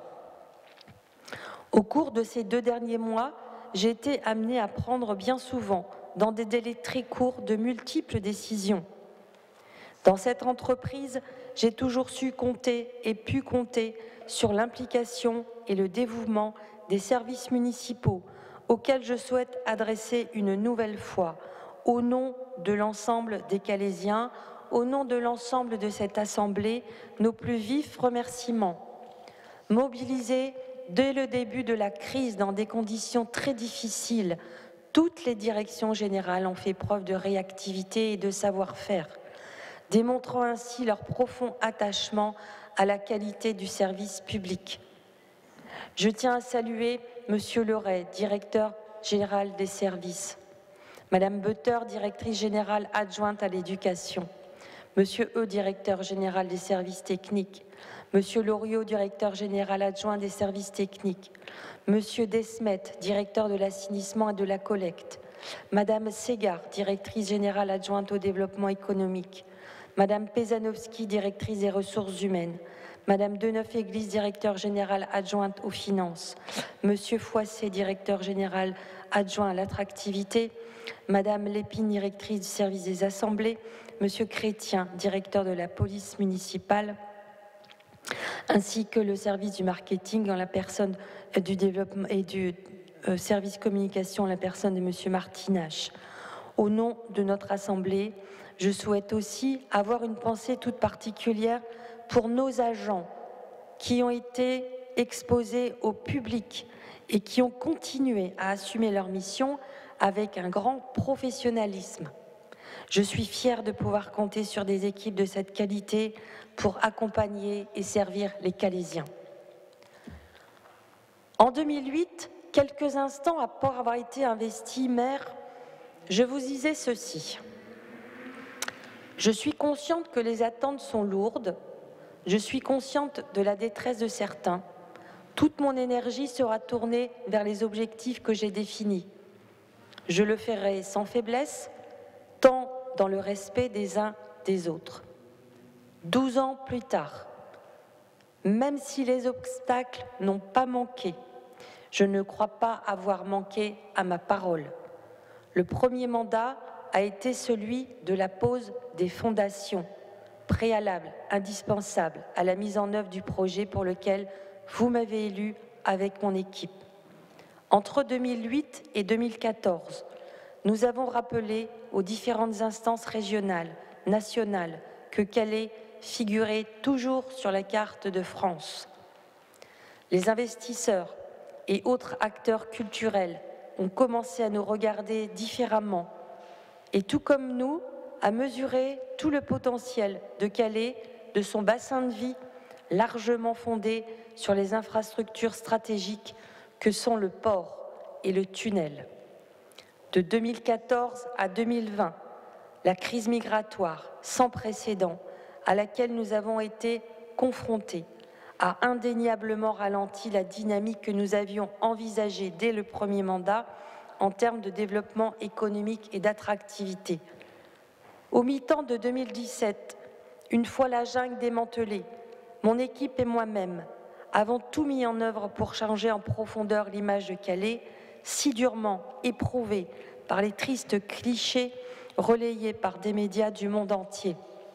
Au cours de ces deux derniers mois, j'ai été amenée à prendre bien souvent, dans des délais très courts, de multiples décisions. Dans cette entreprise, j'ai toujours su compter et pu compter sur l'implication et le dévouement des services municipaux, auxquels je souhaite adresser une nouvelle fois, au nom de l'ensemble des Calaisiens, au nom de l'ensemble de cette Assemblée, nos plus vifs remerciements. Mobilisés dès le début de la crise dans des conditions très difficiles, toutes les directions générales ont fait preuve de réactivité et de savoir-faire, démontrant ainsi leur profond attachement à la qualité du service public. Je tiens à saluer Monsieur Leray, directeur général des services, Madame Butter, directrice générale adjointe à l'éducation, Monsieur E, directeur général des services techniques, Monsieur Loriot, directeur général adjoint des services techniques, Monsieur Desmet, directeur de l'assainissement et de la collecte, Madame Ségard, directrice générale adjointe au développement économique, Madame Pesanowski, directrice des ressources humaines, Madame Deneuf-Église, directeur général adjointe aux finances, Monsieur Foissé, directeur général adjoint à l'attractivité, Madame Lépine, directrice du service des assemblées, Monsieur Chrétien, directeur de la police municipale, ainsi que le service du marketing en la personne du développement et du euh, service communication en la personne de Monsieur Martinache. Au nom de notre Assemblée, je souhaite aussi avoir une pensée toute particulière pour nos agents qui ont été exposés au public et qui ont continué à assumer leur mission avec un grand professionnalisme. Je suis fière de pouvoir compter sur des équipes de cette qualité pour accompagner et servir les Calaisiens. En deux mille huit, quelques instants après avoir été investi maire, je vous disais ceci. Je suis consciente que les attentes sont lourdes, je suis consciente de la détresse de certains. Toute mon énergie sera tournée vers les objectifs que j'ai définis. Je le ferai sans faiblesse, tant dans le respect des uns des autres. Douze ans plus tard, même si les obstacles n'ont pas manqué, je ne crois pas avoir manqué à ma parole. Le premier mandat a été celui de la pose des fondations, préalable, indispensable à la mise en œuvre du projet pour lequel vous m'avez élu avec mon équipe. Entre deux mille huit et deux mille quatorze, nous avons rappelé aux différentes instances régionales, nationales, que Calais figurait toujours sur la carte de France. Les investisseurs et autres acteurs culturels ont commencé à nous regarder différemment et tout comme nous, à mesurer tout le potentiel de Calais, de son bassin de vie, largement fondé sur les infrastructures stratégiques que sont le port et le tunnel. De deux mille quatorze à deux mille vingt, la crise migratoire sans précédent à laquelle nous avons été confrontés a indéniablement ralenti la dynamique que nous avions envisagée dès le premier mandat en termes de développement économique et d'attractivité. Au mi-temps de deux mille dix-sept, une fois la jungle démantelée, mon équipe et moi-même avons tout mis en œuvre pour changer en profondeur l'image de Calais, si durement éprouvée par les tristes clichés relayés par des médias du monde entier.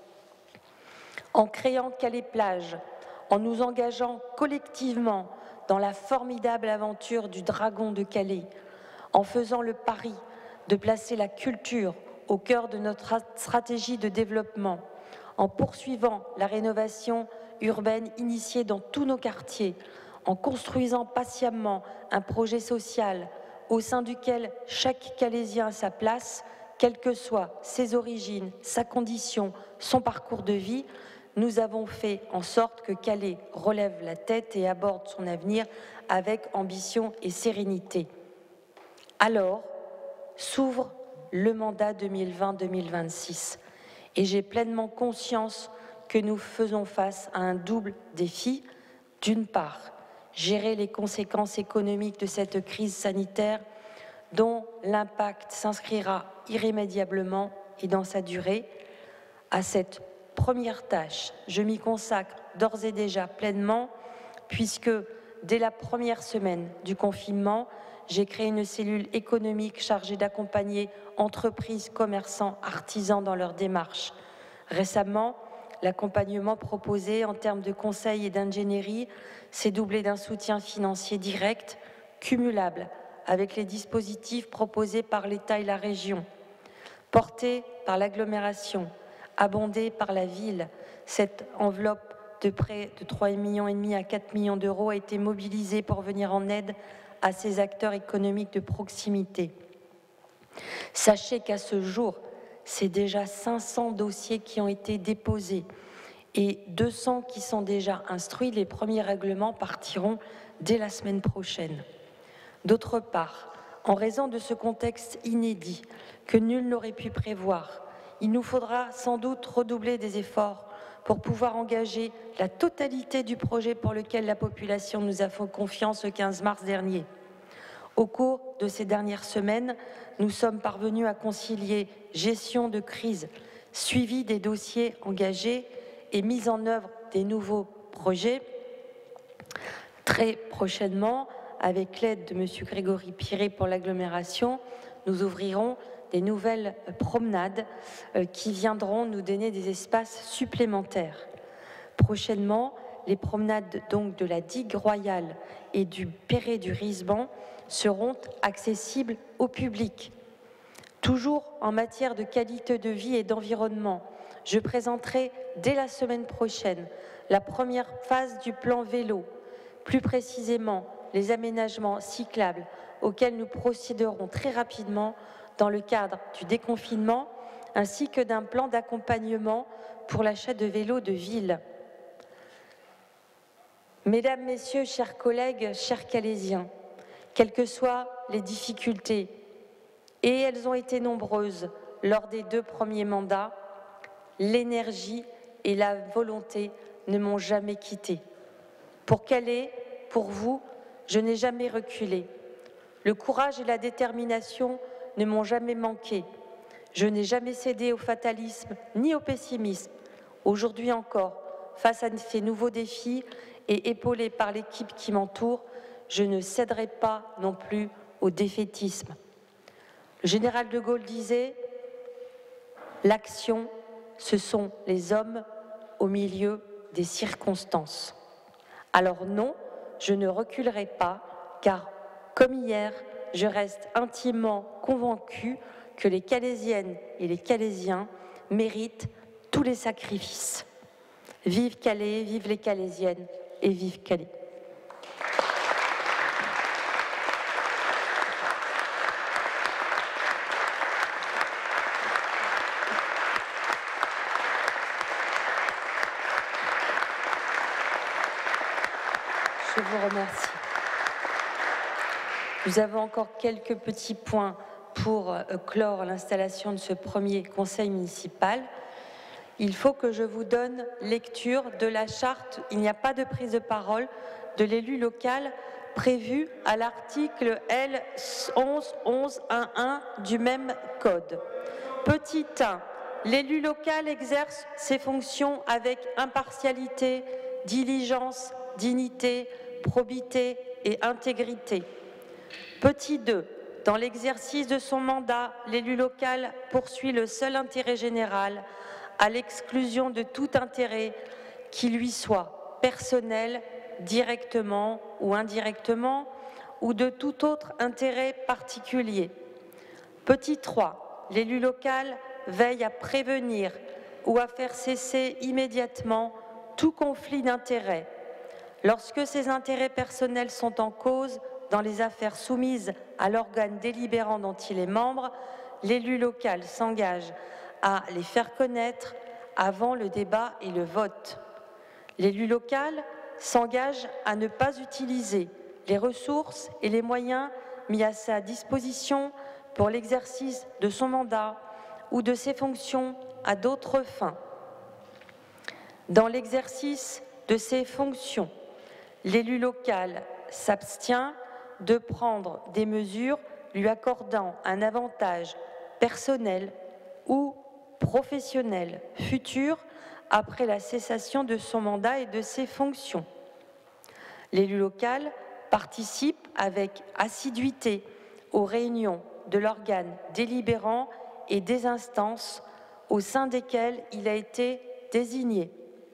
En créant Calais-Plage, en nous engageant collectivement dans la formidable aventure du Dragon de Calais, en faisant le pari de placer la culture au cœur de notre stratégie de développement, en poursuivant la rénovation urbaine initiée dans tous nos quartiers, en construisant patiemment un projet social au sein duquel chaque Calaisien a sa place, quelles que soient ses origines, sa condition, son parcours de vie, nous avons fait en sorte que Calais relève la tête et aborde son avenir avec ambition et sérénité. Alors, s'ouvre le mandat deux mille vingt deux mille vingt-six et j'ai pleinement conscience que nous faisons face à un double défi. D'une part, gérer les conséquences économiques de cette crise sanitaire dont l'impact s'inscrira irrémédiablement et dans sa durée. À cette première tâche, je m'y consacre d'ores et déjà pleinement puisque dès la première semaine du confinement, j'ai créé une cellule économique chargée d'accompagner entreprises, commerçants, artisans dans leur démarche. Récemment, l'accompagnement proposé en termes de conseils et d'ingénierie s'est doublé d'un soutien financier direct, cumulable avec les dispositifs proposés par l'État et la région. Porté par l'agglomération, abondé par la ville, cette enveloppe de près de trois virgule cinq millions à quatre millions d'euros a été mobilisée pour venir en aide à ces acteurs économiques de proximité. Sachez qu'à ce jour, c'est déjà cinq cents dossiers qui ont été déposés et deux cents qui sont déjà instruits. Les premiers règlements partiront dès la semaine prochaine. D'autre part, en raison de ce contexte inédit que nul n'aurait pu prévoir, il nous faudra sans doute redoubler des efforts pour pouvoir engager la totalité du projet pour lequel la population nous a fait confiance le quinze mars dernier. Au cours de ces dernières semaines, nous sommes parvenus à concilier gestion de crise, suivi des dossiers engagés et mise en œuvre des nouveaux projets. Très prochainement, avec l'aide de M. Grégory Piré pour l'agglomération, nous ouvrirons des nouvelles promenades qui viendront nous donner des espaces supplémentaires. Prochainement, les promenades donc de la Digue Royale et du Perret du Risban seront accessibles au public. Toujours en matière de qualité de vie et d'environnement, je présenterai dès la semaine prochaine la première phase du plan vélo, plus précisément les aménagements cyclables auxquels nous procéderons très rapidement dans le cadre du déconfinement, ainsi que d'un plan d'accompagnement pour l'achat de vélos de ville. Mesdames, Messieurs, chers collègues, chers Calaisiens, quelles que soient les difficultés, et elles ont été nombreuses lors des deux premiers mandats, l'énergie et la volonté ne m'ont jamais quittée. Pour Calais, pour vous, je n'ai jamais reculé. Le courage et la détermination ne m'ont jamais manqué. Je n'ai jamais cédé au fatalisme ni au pessimisme. Aujourd'hui encore, face à ces nouveaux défis et épaulé par l'équipe qui m'entoure, je ne céderai pas non plus au défaitisme. Le général de Gaulle disait « L'action, ce sont les hommes au milieu des circonstances ». Alors non, je ne reculerai pas, car comme hier, je reste intimement convaincue que les Calaisiennes et les Calaisiens méritent tous les sacrifices. Vive Calais, vive les Calaisiennes et vive Calais. Je vous remercie. Nous avons encore quelques petits points pour euh, clore l'installation de ce premier conseil municipal. Il faut que je vous donne lecture de la charte, il n'y a pas de prise de parole, de l'élu local prévue à l'article L onze onze un un du même code. Petit un, l'élu local exerce ses fonctions avec impartialité, diligence, dignité, probité et intégrité. Petit deux, dans l'exercice de son mandat, l'élu local poursuit le seul intérêt général à l'exclusion de tout intérêt qui lui soit personnel, directement ou indirectement, ou de tout autre intérêt particulier. Petit trois, l'élu local veille à prévenir ou à faire cesser immédiatement tout conflit d'intérêts. Lorsque ces intérêts personnels sont en cause dans les affaires soumises à l'organe délibérant dont il est membre, l'élu local s'engage à les faire connaître avant le débat et le vote. L'élu local s'engage à ne pas utiliser les ressources et les moyens mis à sa disposition pour l'exercice de son mandat ou de ses fonctions à d'autres fins. Dans l'exercice de ses fonctions, l'élu local s'abstient de prendre des mesures lui accordant un avantage personnel ou professionnel futur après la cessation de son mandat et de ses fonctions. L'élu local participe avec assiduité aux réunions de l'organe délibérant et des instances au sein desquelles il a été désigné.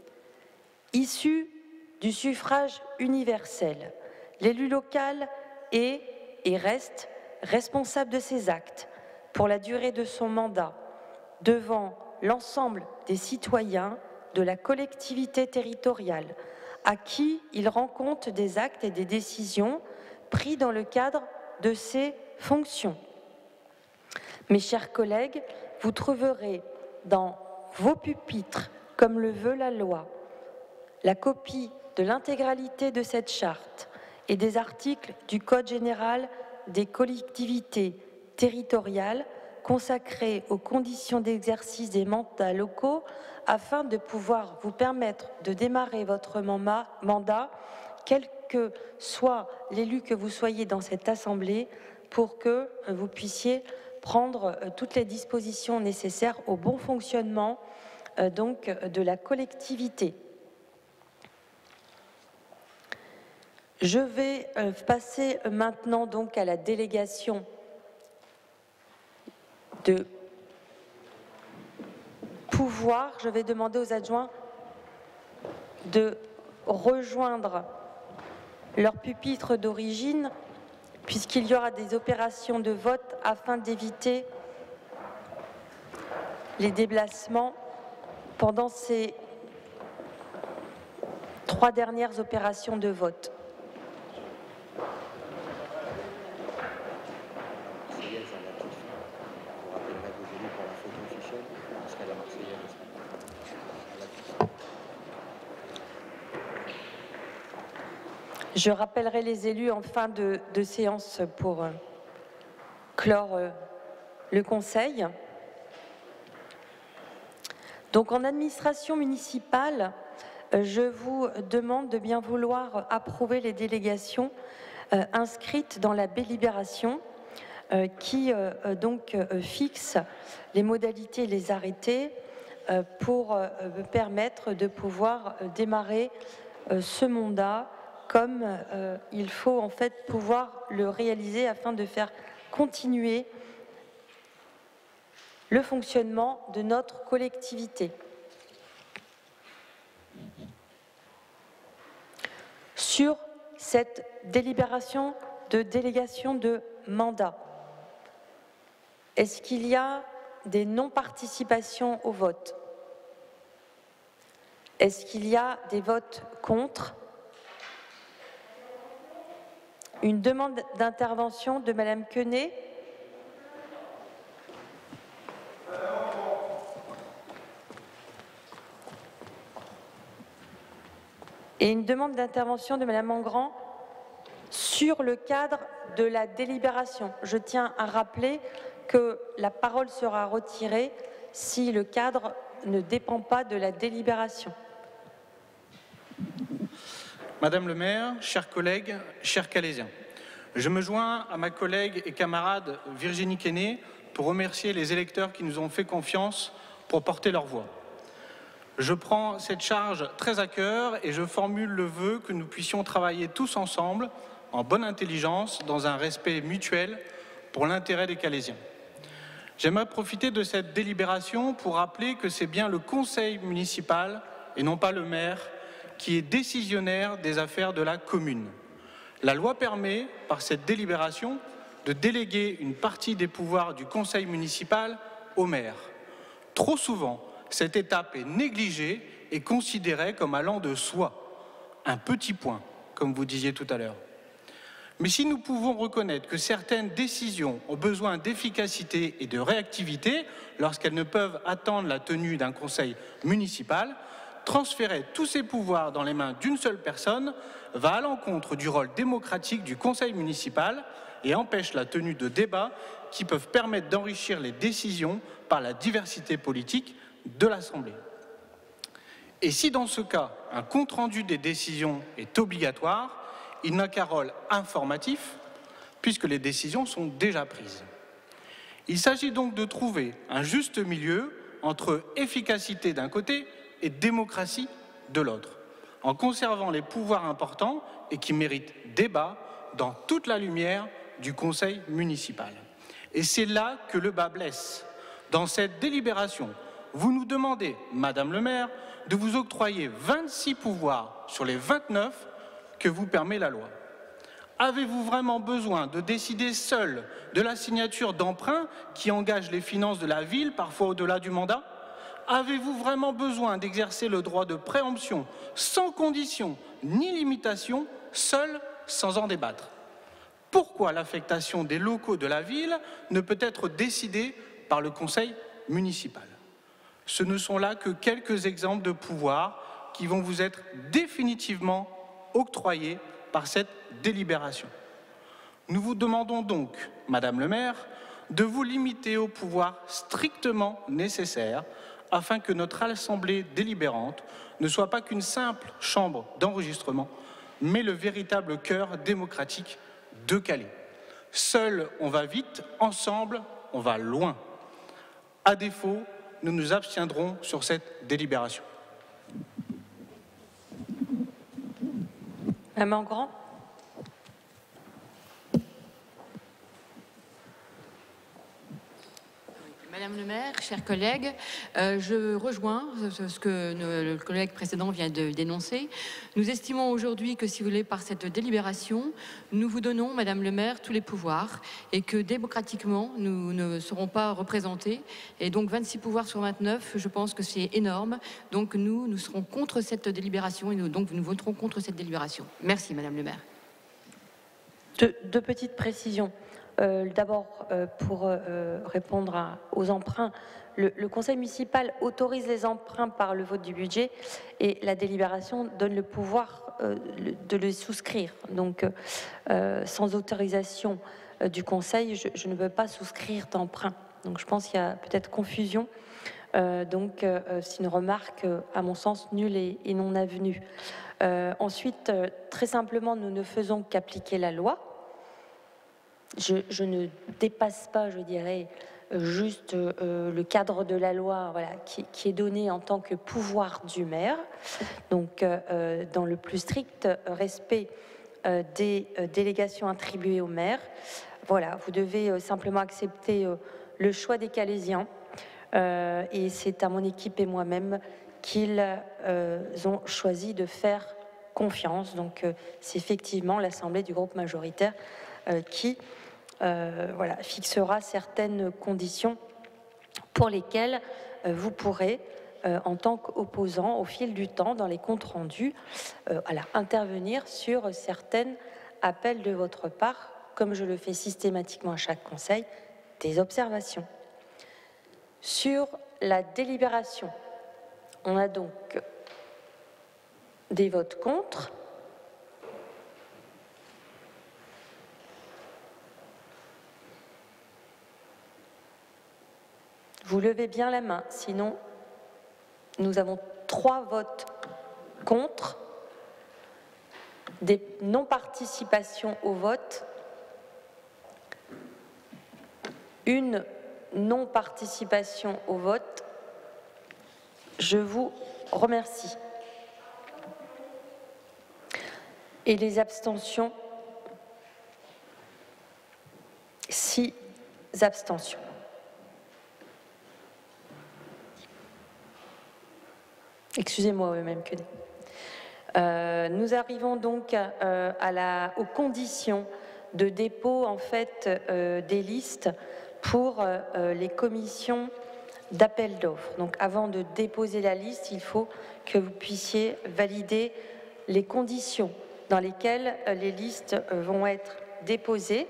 Issu du suffrage universel, l'élu local est et reste responsable de ses actes pour la durée de son mandat devant l'ensemble des citoyens de la collectivité territoriale à qui il rend compte des actes et des décisions pris dans le cadre de ses fonctions. Mes chers collègues, vous trouverez dans vos pupitres, comme le veut la loi, la copie de l'intégralité de cette charte et des articles du Code général des collectivités territoriales consacrés aux conditions d'exercice des mandats locaux afin de pouvoir vous permettre de démarrer votre mandat, quel que soit l'élu que vous soyez dans cette Assemblée, pour que vous puissiez prendre toutes les dispositions nécessaires au bon fonctionnement euh, donc, de la collectivité. Je vais euh, passer maintenant donc à la délégation de pouvoir. Je vais demander aux adjoints de rejoindre leur pupitre d'origine, puisqu'il y aura des opérations de vote afin d'éviter les déplacements pendant ces trois dernières opérations de vote. Je rappellerai les élus en fin de, de séance pour euh, clore euh, le Conseil. Donc en administration municipale, euh, je vous demande de bien vouloir approuver les délégations euh, inscrites dans la délibération euh, qui euh, donc euh, fixe les modalités et les arrêtés euh, pour euh, permettre de pouvoir euh, démarrer euh, ce mandat comme euh, il faut en fait pouvoir le réaliser afin de faire continuer le fonctionnement de notre collectivité. Sur cette délibération de délégation de mandat, est-ce qu'il y a des non-participations au vote? Est-ce qu'il y a des votes contre? Une demande d'intervention de Madame Quenet. Et une demande d'intervention de Madame Engrand sur le cadre de la délibération. Je tiens à rappeler que la parole sera retirée si le cadre ne dépend pas de la délibération. Madame le maire, chers collègues, chers Calaisiens, je me joins à ma collègue et camarade Virginie Quenet pour remercier les électeurs qui nous ont fait confiance pour porter leur voix. Je prends cette charge très à cœur et je formule le vœu que nous puissions travailler tous ensemble, en bonne intelligence, dans un respect mutuel pour l'intérêt des Calaisiens. J'aimerais profiter de cette délibération pour rappeler que c'est bien le conseil municipal et non pas le maire qui est décisionnaire des affaires de la commune. La loi permet, par cette délibération, de déléguer une partie des pouvoirs du conseil municipal au maire. Trop souvent, cette étape est négligée et considérée comme allant de soi. Un petit point, comme vous disiez tout à l'heure. Mais si nous pouvons reconnaître que certaines décisions ont besoin d'efficacité et de réactivité lorsqu'elles ne peuvent attendre la tenue d'un conseil municipal, transférer tous ces pouvoirs dans les mains d'une seule personne va à l'encontre du rôle démocratique du conseil municipal et empêche la tenue de débats qui peuvent permettre d'enrichir les décisions par la diversité politique de l'Assemblée. Et si dans ce cas, un compte-rendu des décisions est obligatoire, il n'a qu'un rôle informatif puisque les décisions sont déjà prises. Il s'agit donc de trouver un juste milieu entre efficacité d'un côté et démocratie de l'autre, en conservant les pouvoirs importants et qui méritent débat dans toute la lumière du conseil municipal. Et c'est là que le bât blesse. Dans cette délibération, vous nous demandez, Madame le maire, de vous octroyer vingt-six pouvoirs sur les vingt-neuf que vous permet la loi. Avez-vous vraiment besoin de décider seul de la signature d'emprunts qui engagent les finances de la ville, parfois au-delà du mandat ? Avez-vous vraiment besoin d'exercer le droit de préemption sans condition ni limitation, seul, sans en débattre? Pourquoi l'affectation des locaux de la ville ne peut être décidée par le conseil municipal? Ce ne sont là que quelques exemples de pouvoirs qui vont vous être définitivement octroyés par cette délibération. Nous vous demandons donc, Madame le maire, de vous limiter au pouvoir strictement nécessaire afin que notre assemblée délibérante ne soit pas qu'une simple chambre d'enregistrement, mais le véritable cœur démocratique de Calais. Seul, on va vite, ensemble, on va loin. À défaut, nous nous abstiendrons sur cette délibération. Madame Engrand. Madame le maire, chers collègues, euh, je rejoins ce que le collègue précédent vient de dénoncer. Nous estimons aujourd'hui que, si vous voulez, par cette délibération, nous vous donnons, Madame le maire, tous les pouvoirs et que démocratiquement, nous ne serons pas représentés. Et donc vingt-six pouvoirs sur vingt-neuf, je pense que c'est énorme. Donc nous, nous serons contre cette délibération et nous, donc nous voterons contre cette délibération. Merci, Madame le maire. Deux, deux petites précisions. Euh, D'abord, euh, pour euh, répondre à, aux emprunts, le, le conseil municipal autorise les emprunts par le vote du budget et la délibération donne le pouvoir euh, de les souscrire. Donc, euh, sans autorisation euh, du conseil, je, je ne peux pas souscrire d'emprunt. Donc, je pense qu'il y a peut-être confusion. Euh, donc, euh, c'est une remarque, euh, à mon sens, nulle et, et non avenue. Euh, ensuite, euh, très simplement, nous ne faisons qu'appliquer la loi. Je, je ne dépasse pas, je dirais, juste euh, le cadre de la loi, voilà, qui, qui est donné en tant que pouvoir du maire, donc euh, dans le plus strict respect euh, des euh, délégations attribuées au maire. Voilà, vous devez euh, simplement accepter euh, le choix des Calaisiens, euh, et c'est à mon équipe et moi-même qu'ils euh, ont choisi de faire confiance. Donc euh, c'est effectivement l'Assemblée du groupe majoritaire euh, qui Euh, voilà, fixera certaines conditions pour lesquelles euh, vous pourrez, euh, en tant qu'opposant, au fil du temps, dans les comptes rendus, euh, voilà, intervenir sur certains appels de votre part, comme je le fais systématiquement à chaque conseil, des observations. Sur la délibération, on a donc des votes contre. Vous levez bien la main, sinon nous avons trois votes contre, des non-participations au vote, une non-participation au vote. Je vous remercie. Et les abstentions, six abstentions. Excusez-moi, même que euh, nous arrivons donc euh, à la, aux conditions de dépôt en fait euh, des listes pour euh, les commissions d'appel d'offres. Donc, avant de déposer la liste, il faut que vous puissiez valider les conditions dans lesquelles euh, les listes euh, vont être déposées.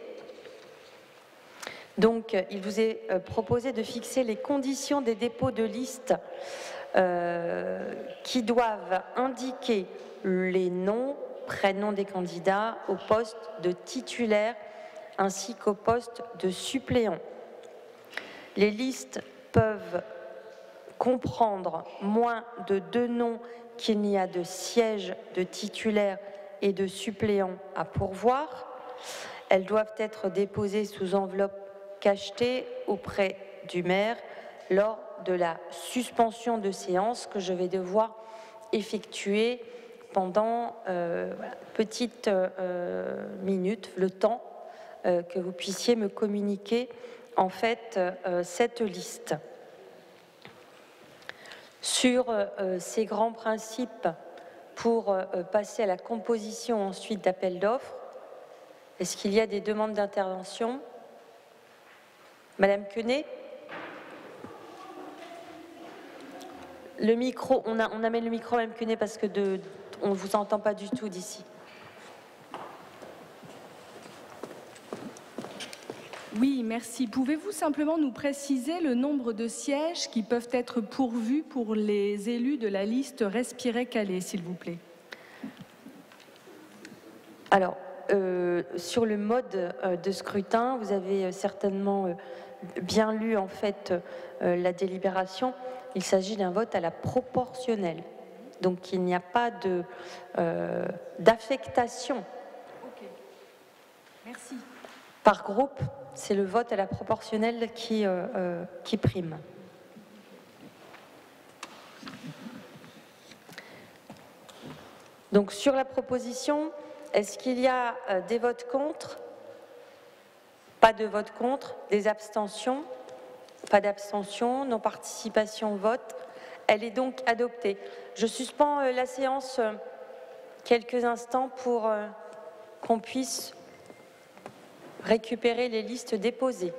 Donc, il vous est euh, proposé de fixer les conditions des dépôts de listes Euh, qui doivent indiquer les noms, prénoms des candidats au poste de titulaire ainsi qu'au poste de suppléant. Les listes peuvent comprendre moins de deux noms qu'il n'y a de sièges de titulaire et de suppléant à pourvoir. Elles doivent être déposées sous enveloppe cachetée auprès du maire lors de la suspension de séance que je vais devoir effectuer pendant euh, voilà, petite euh, minute, le temps euh, que vous puissiez me communiquer en fait euh, cette liste. Sur euh, ces grands principes pour euh, passer à la composition ensuite d'appels d'offres, est-ce qu'il y a des demandes d'intervention? Madame Quenet? Le micro, on, a, on amène le micro, Madame Quenet, parce que de, on ne vous entend pas du tout d'ici. Oui, merci. Pouvez-vous simplement nous préciser le nombre de sièges qui peuvent être pourvus pour les élus de la liste Respirer Calais, s'il vous plaît? Alors, euh, sur le mode euh, de scrutin, vous avez certainement euh, bien lu en fait euh, la délibération. Il s'agit d'un vote à la proportionnelle. Donc il n'y a pas de, euh, d'affectation. Ok. Merci. Par groupe, c'est le vote à la proportionnelle qui, euh, euh, qui prime. Donc sur la proposition, est-ce qu'il y a euh, des votes contre? Pas de vote contre, des abstentions? Pas d'abstention, non-participation au vote. Elle est donc adoptée. Je suspends euh, la séance euh, quelques instants pour euh, qu'on puisse récupérer les listes déposées.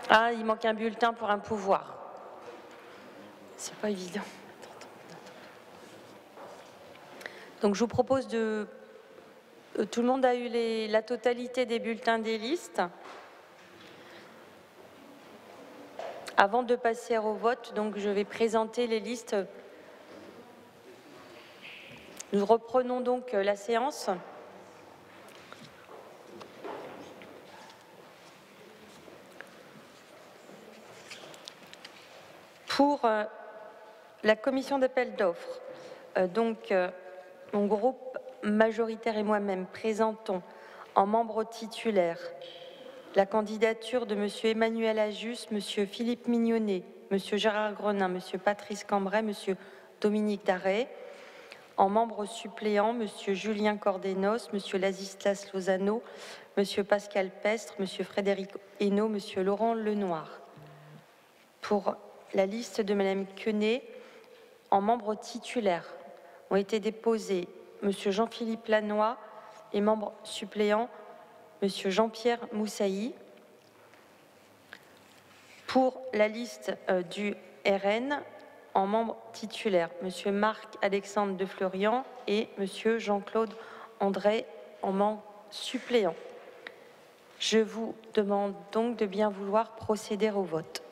Ah, il manque un bulletin pour un pouvoir. C'est pas évident. Donc je vous propose de... Tout le monde a eu les... la totalité des bulletins des listes. Avant de passer au vote, donc je vais présenter les listes. Nous reprenons donc la séance. Pour euh, la commission d'appel d'offres, euh, donc euh, mon groupe majoritaire et moi-même présentons en membre titulaire la candidature de M. Emmanuel Ajus, M. Philippe Mignonnet, M. Gérard Grenin, M. Patrice Cambray, M. Dominique Darret. En membre suppléant, M. Julien Cordenos, M. Ladislas Lozano, M. Pascal Pestre, M. Frédéric Hainaut, M. Laurent Lenoir. Pour la liste de Mme Quenet, en membre titulaire, ont été déposés M. Jean-Philippe Lannoy et membre suppléant, M. Jean-Pierre Moussaï. Pour la liste euh, du R N, en membre titulaire, M. Marc-Alexandre de Florian et M. Jean-Claude André en membre suppléant. Je vous demande donc de bien vouloir procéder au vote.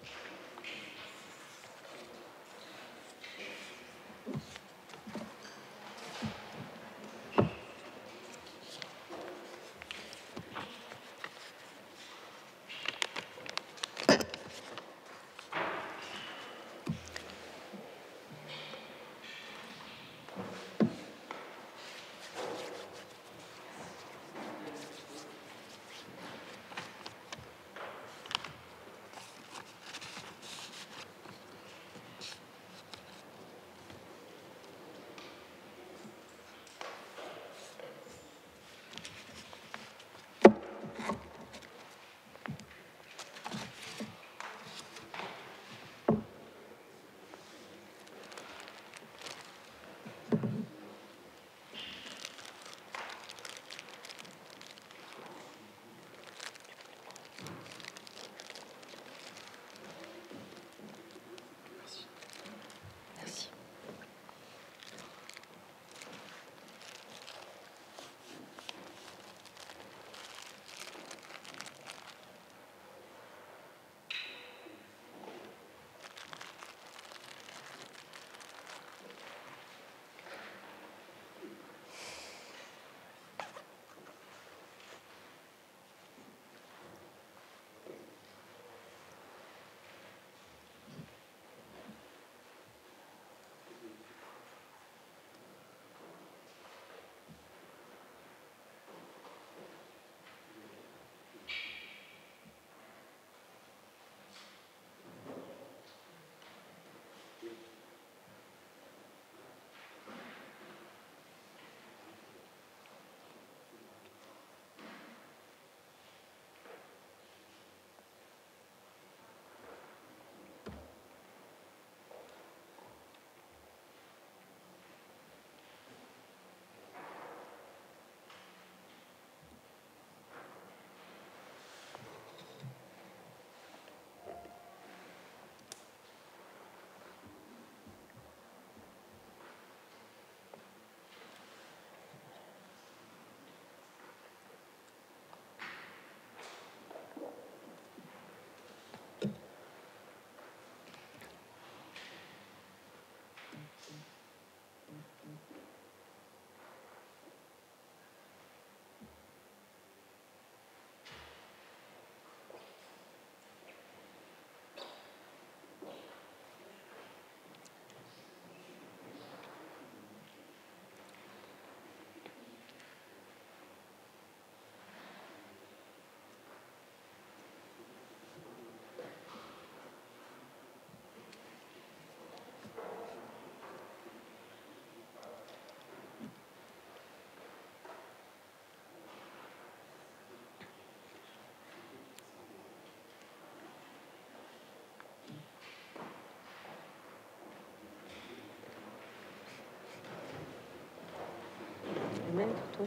Même tout.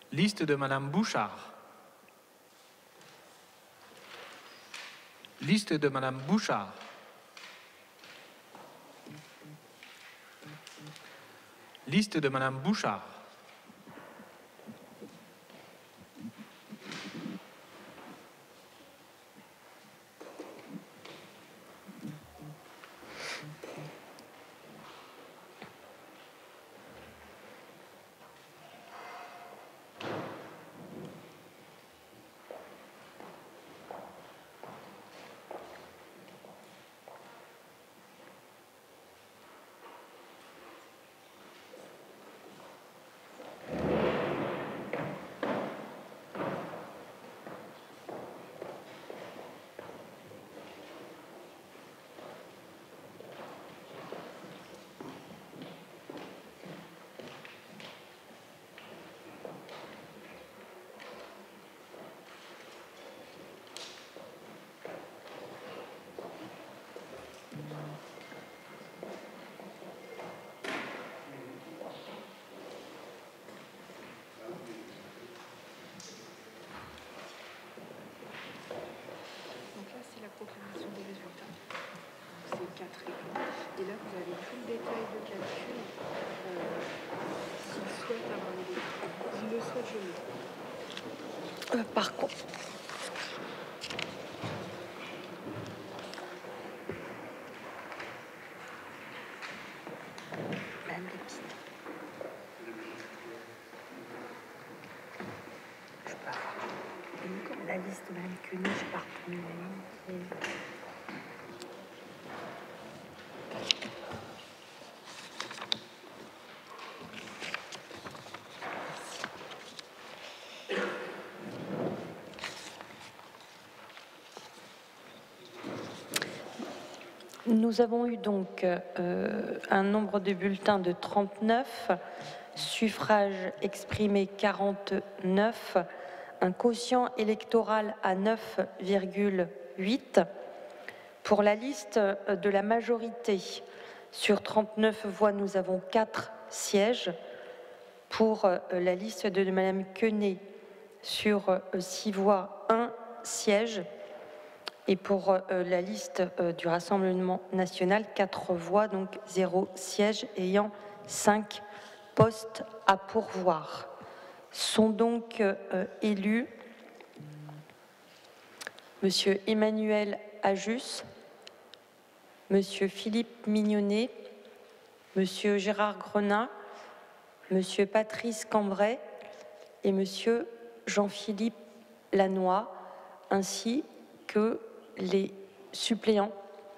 Liste de Madame Bouchard. Liste de Madame Bouchard. Liste de Madame Bouchard. Proclamation des résultats. C'est quatre et un. Et là, vous avez tout le détail de calcul. Euh, S'il souhaite avoir les détails. S'il le souhaite, je le. Euh, par contre. Madame Lépine. Je peux avoir la liste de Madame Quenet, je pars pour une ligne. Nous avons eu donc euh, un nombre de bulletins de trente-neuf, suffrages exprimés quarante-neuf, un quotient électoral à neuf virgule huit. Pour la liste de la majorité, sur trente-neuf voix, nous avons quatre sièges. Pour la liste de Madame Quenet, sur six voix, un siège. Et pour la liste du Rassemblement national, quatre voix, donc zéro siège, ayant cinq postes à pourvoir. Sont donc euh, élus Monsieur Emmanuel Ajus, Monsieur Philippe Mignonnet, Monsieur Gérard Grenat, Monsieur Patrice Cambrai et Monsieur Jean-Philippe Lannoy, ainsi que les suppléants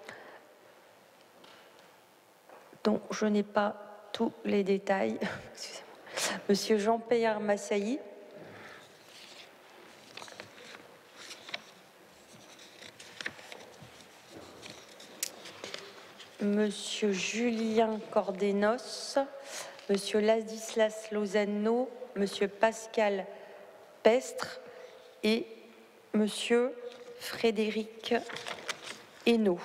dont je n'ai pas tous les détails. Monsieur Jean-Pierre Massailly, Monsieur Julien Cordenos, Monsieur Ladislas Lozano, Monsieur Pascal Pestre et Monsieur Frédéric Hainaut.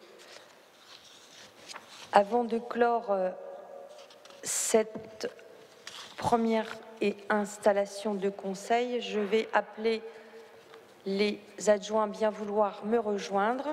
Avant de clore euh, cette première et installation de conseil, je vais appeler les adjoints bien vouloir me rejoindre.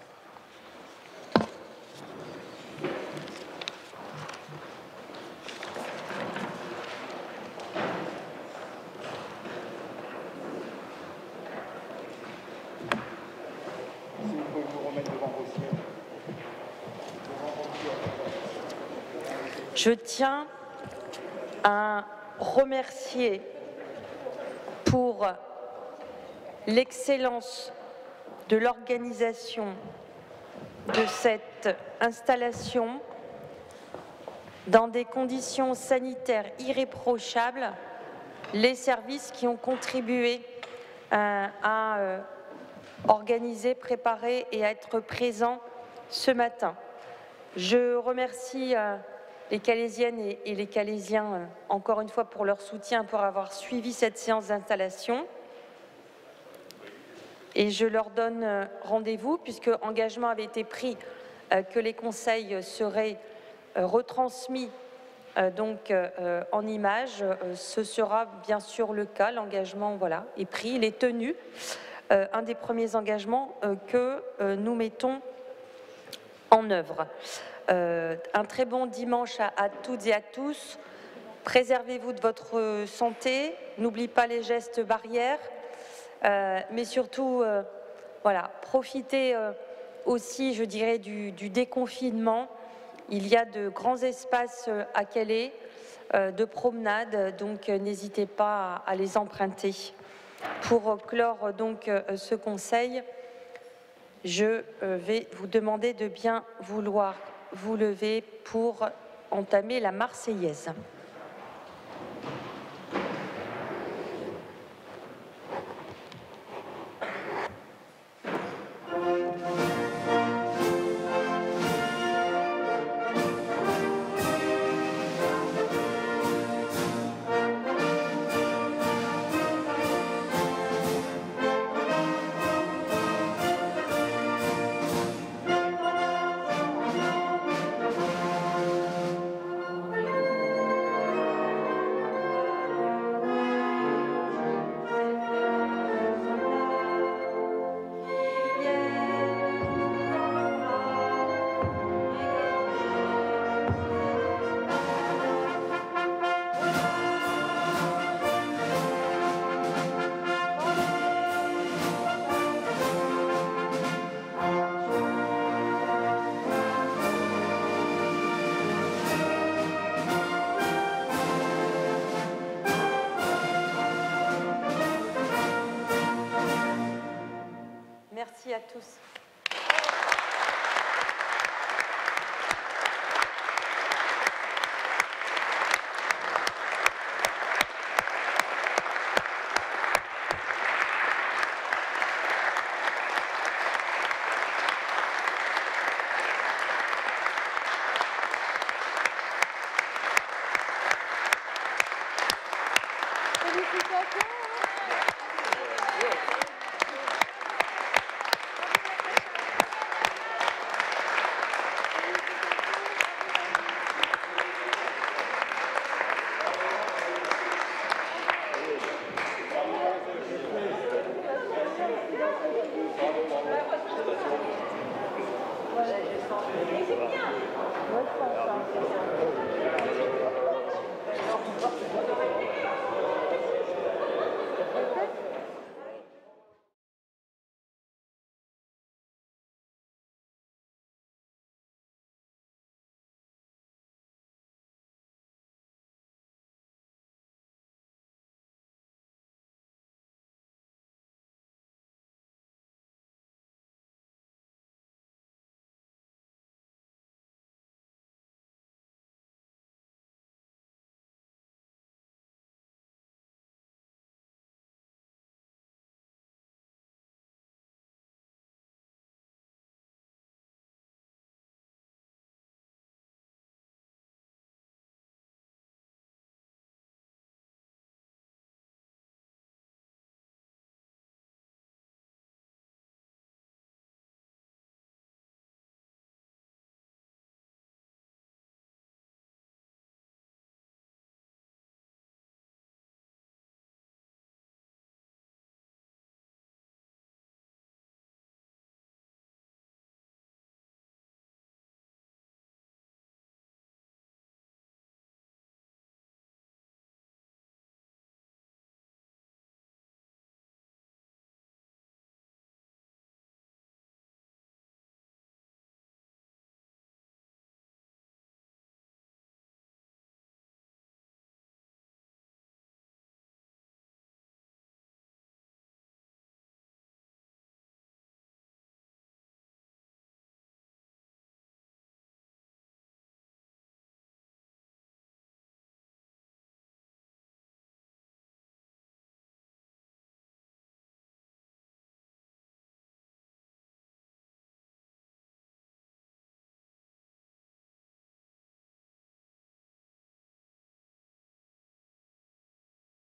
Je tiens à remercier pour l'excellence de l'organisation de cette installation dans des conditions sanitaires irréprochables, les services qui ont contribué à, à euh, organiser, préparer et à être présents ce matin. Je remercie euh, les Calésiennes et, et les Calésiens, euh, encore une fois, pour leur soutien, pour avoir suivi cette séance d'installation. Et je leur donne euh, rendez-vous, puisque engagement avait été pris euh, que les conseils seraient euh, retransmis euh, donc euh, en images. Euh, ce sera bien sûr le cas. L'engagement voilà, est pris, il est tenu. Euh, un des premiers engagements euh, que euh, nous mettons en œuvre. Euh, un très bon dimanche à, à toutes et à tous. Préservez-vous de votre santé. N'oubliez pas les gestes barrières. Euh, mais surtout, euh, voilà, profitez euh, aussi, je dirais, du, du déconfinement. Il y a de grands espaces euh, à Calais, euh, de promenade, donc euh, n'hésitez pas à, à les emprunter. Pour clore donc euh, ce conseil, je euh, vais vous demander de bien vouloir vous lever pour entamer la Marseillaise. Merci à tous. Félicitations.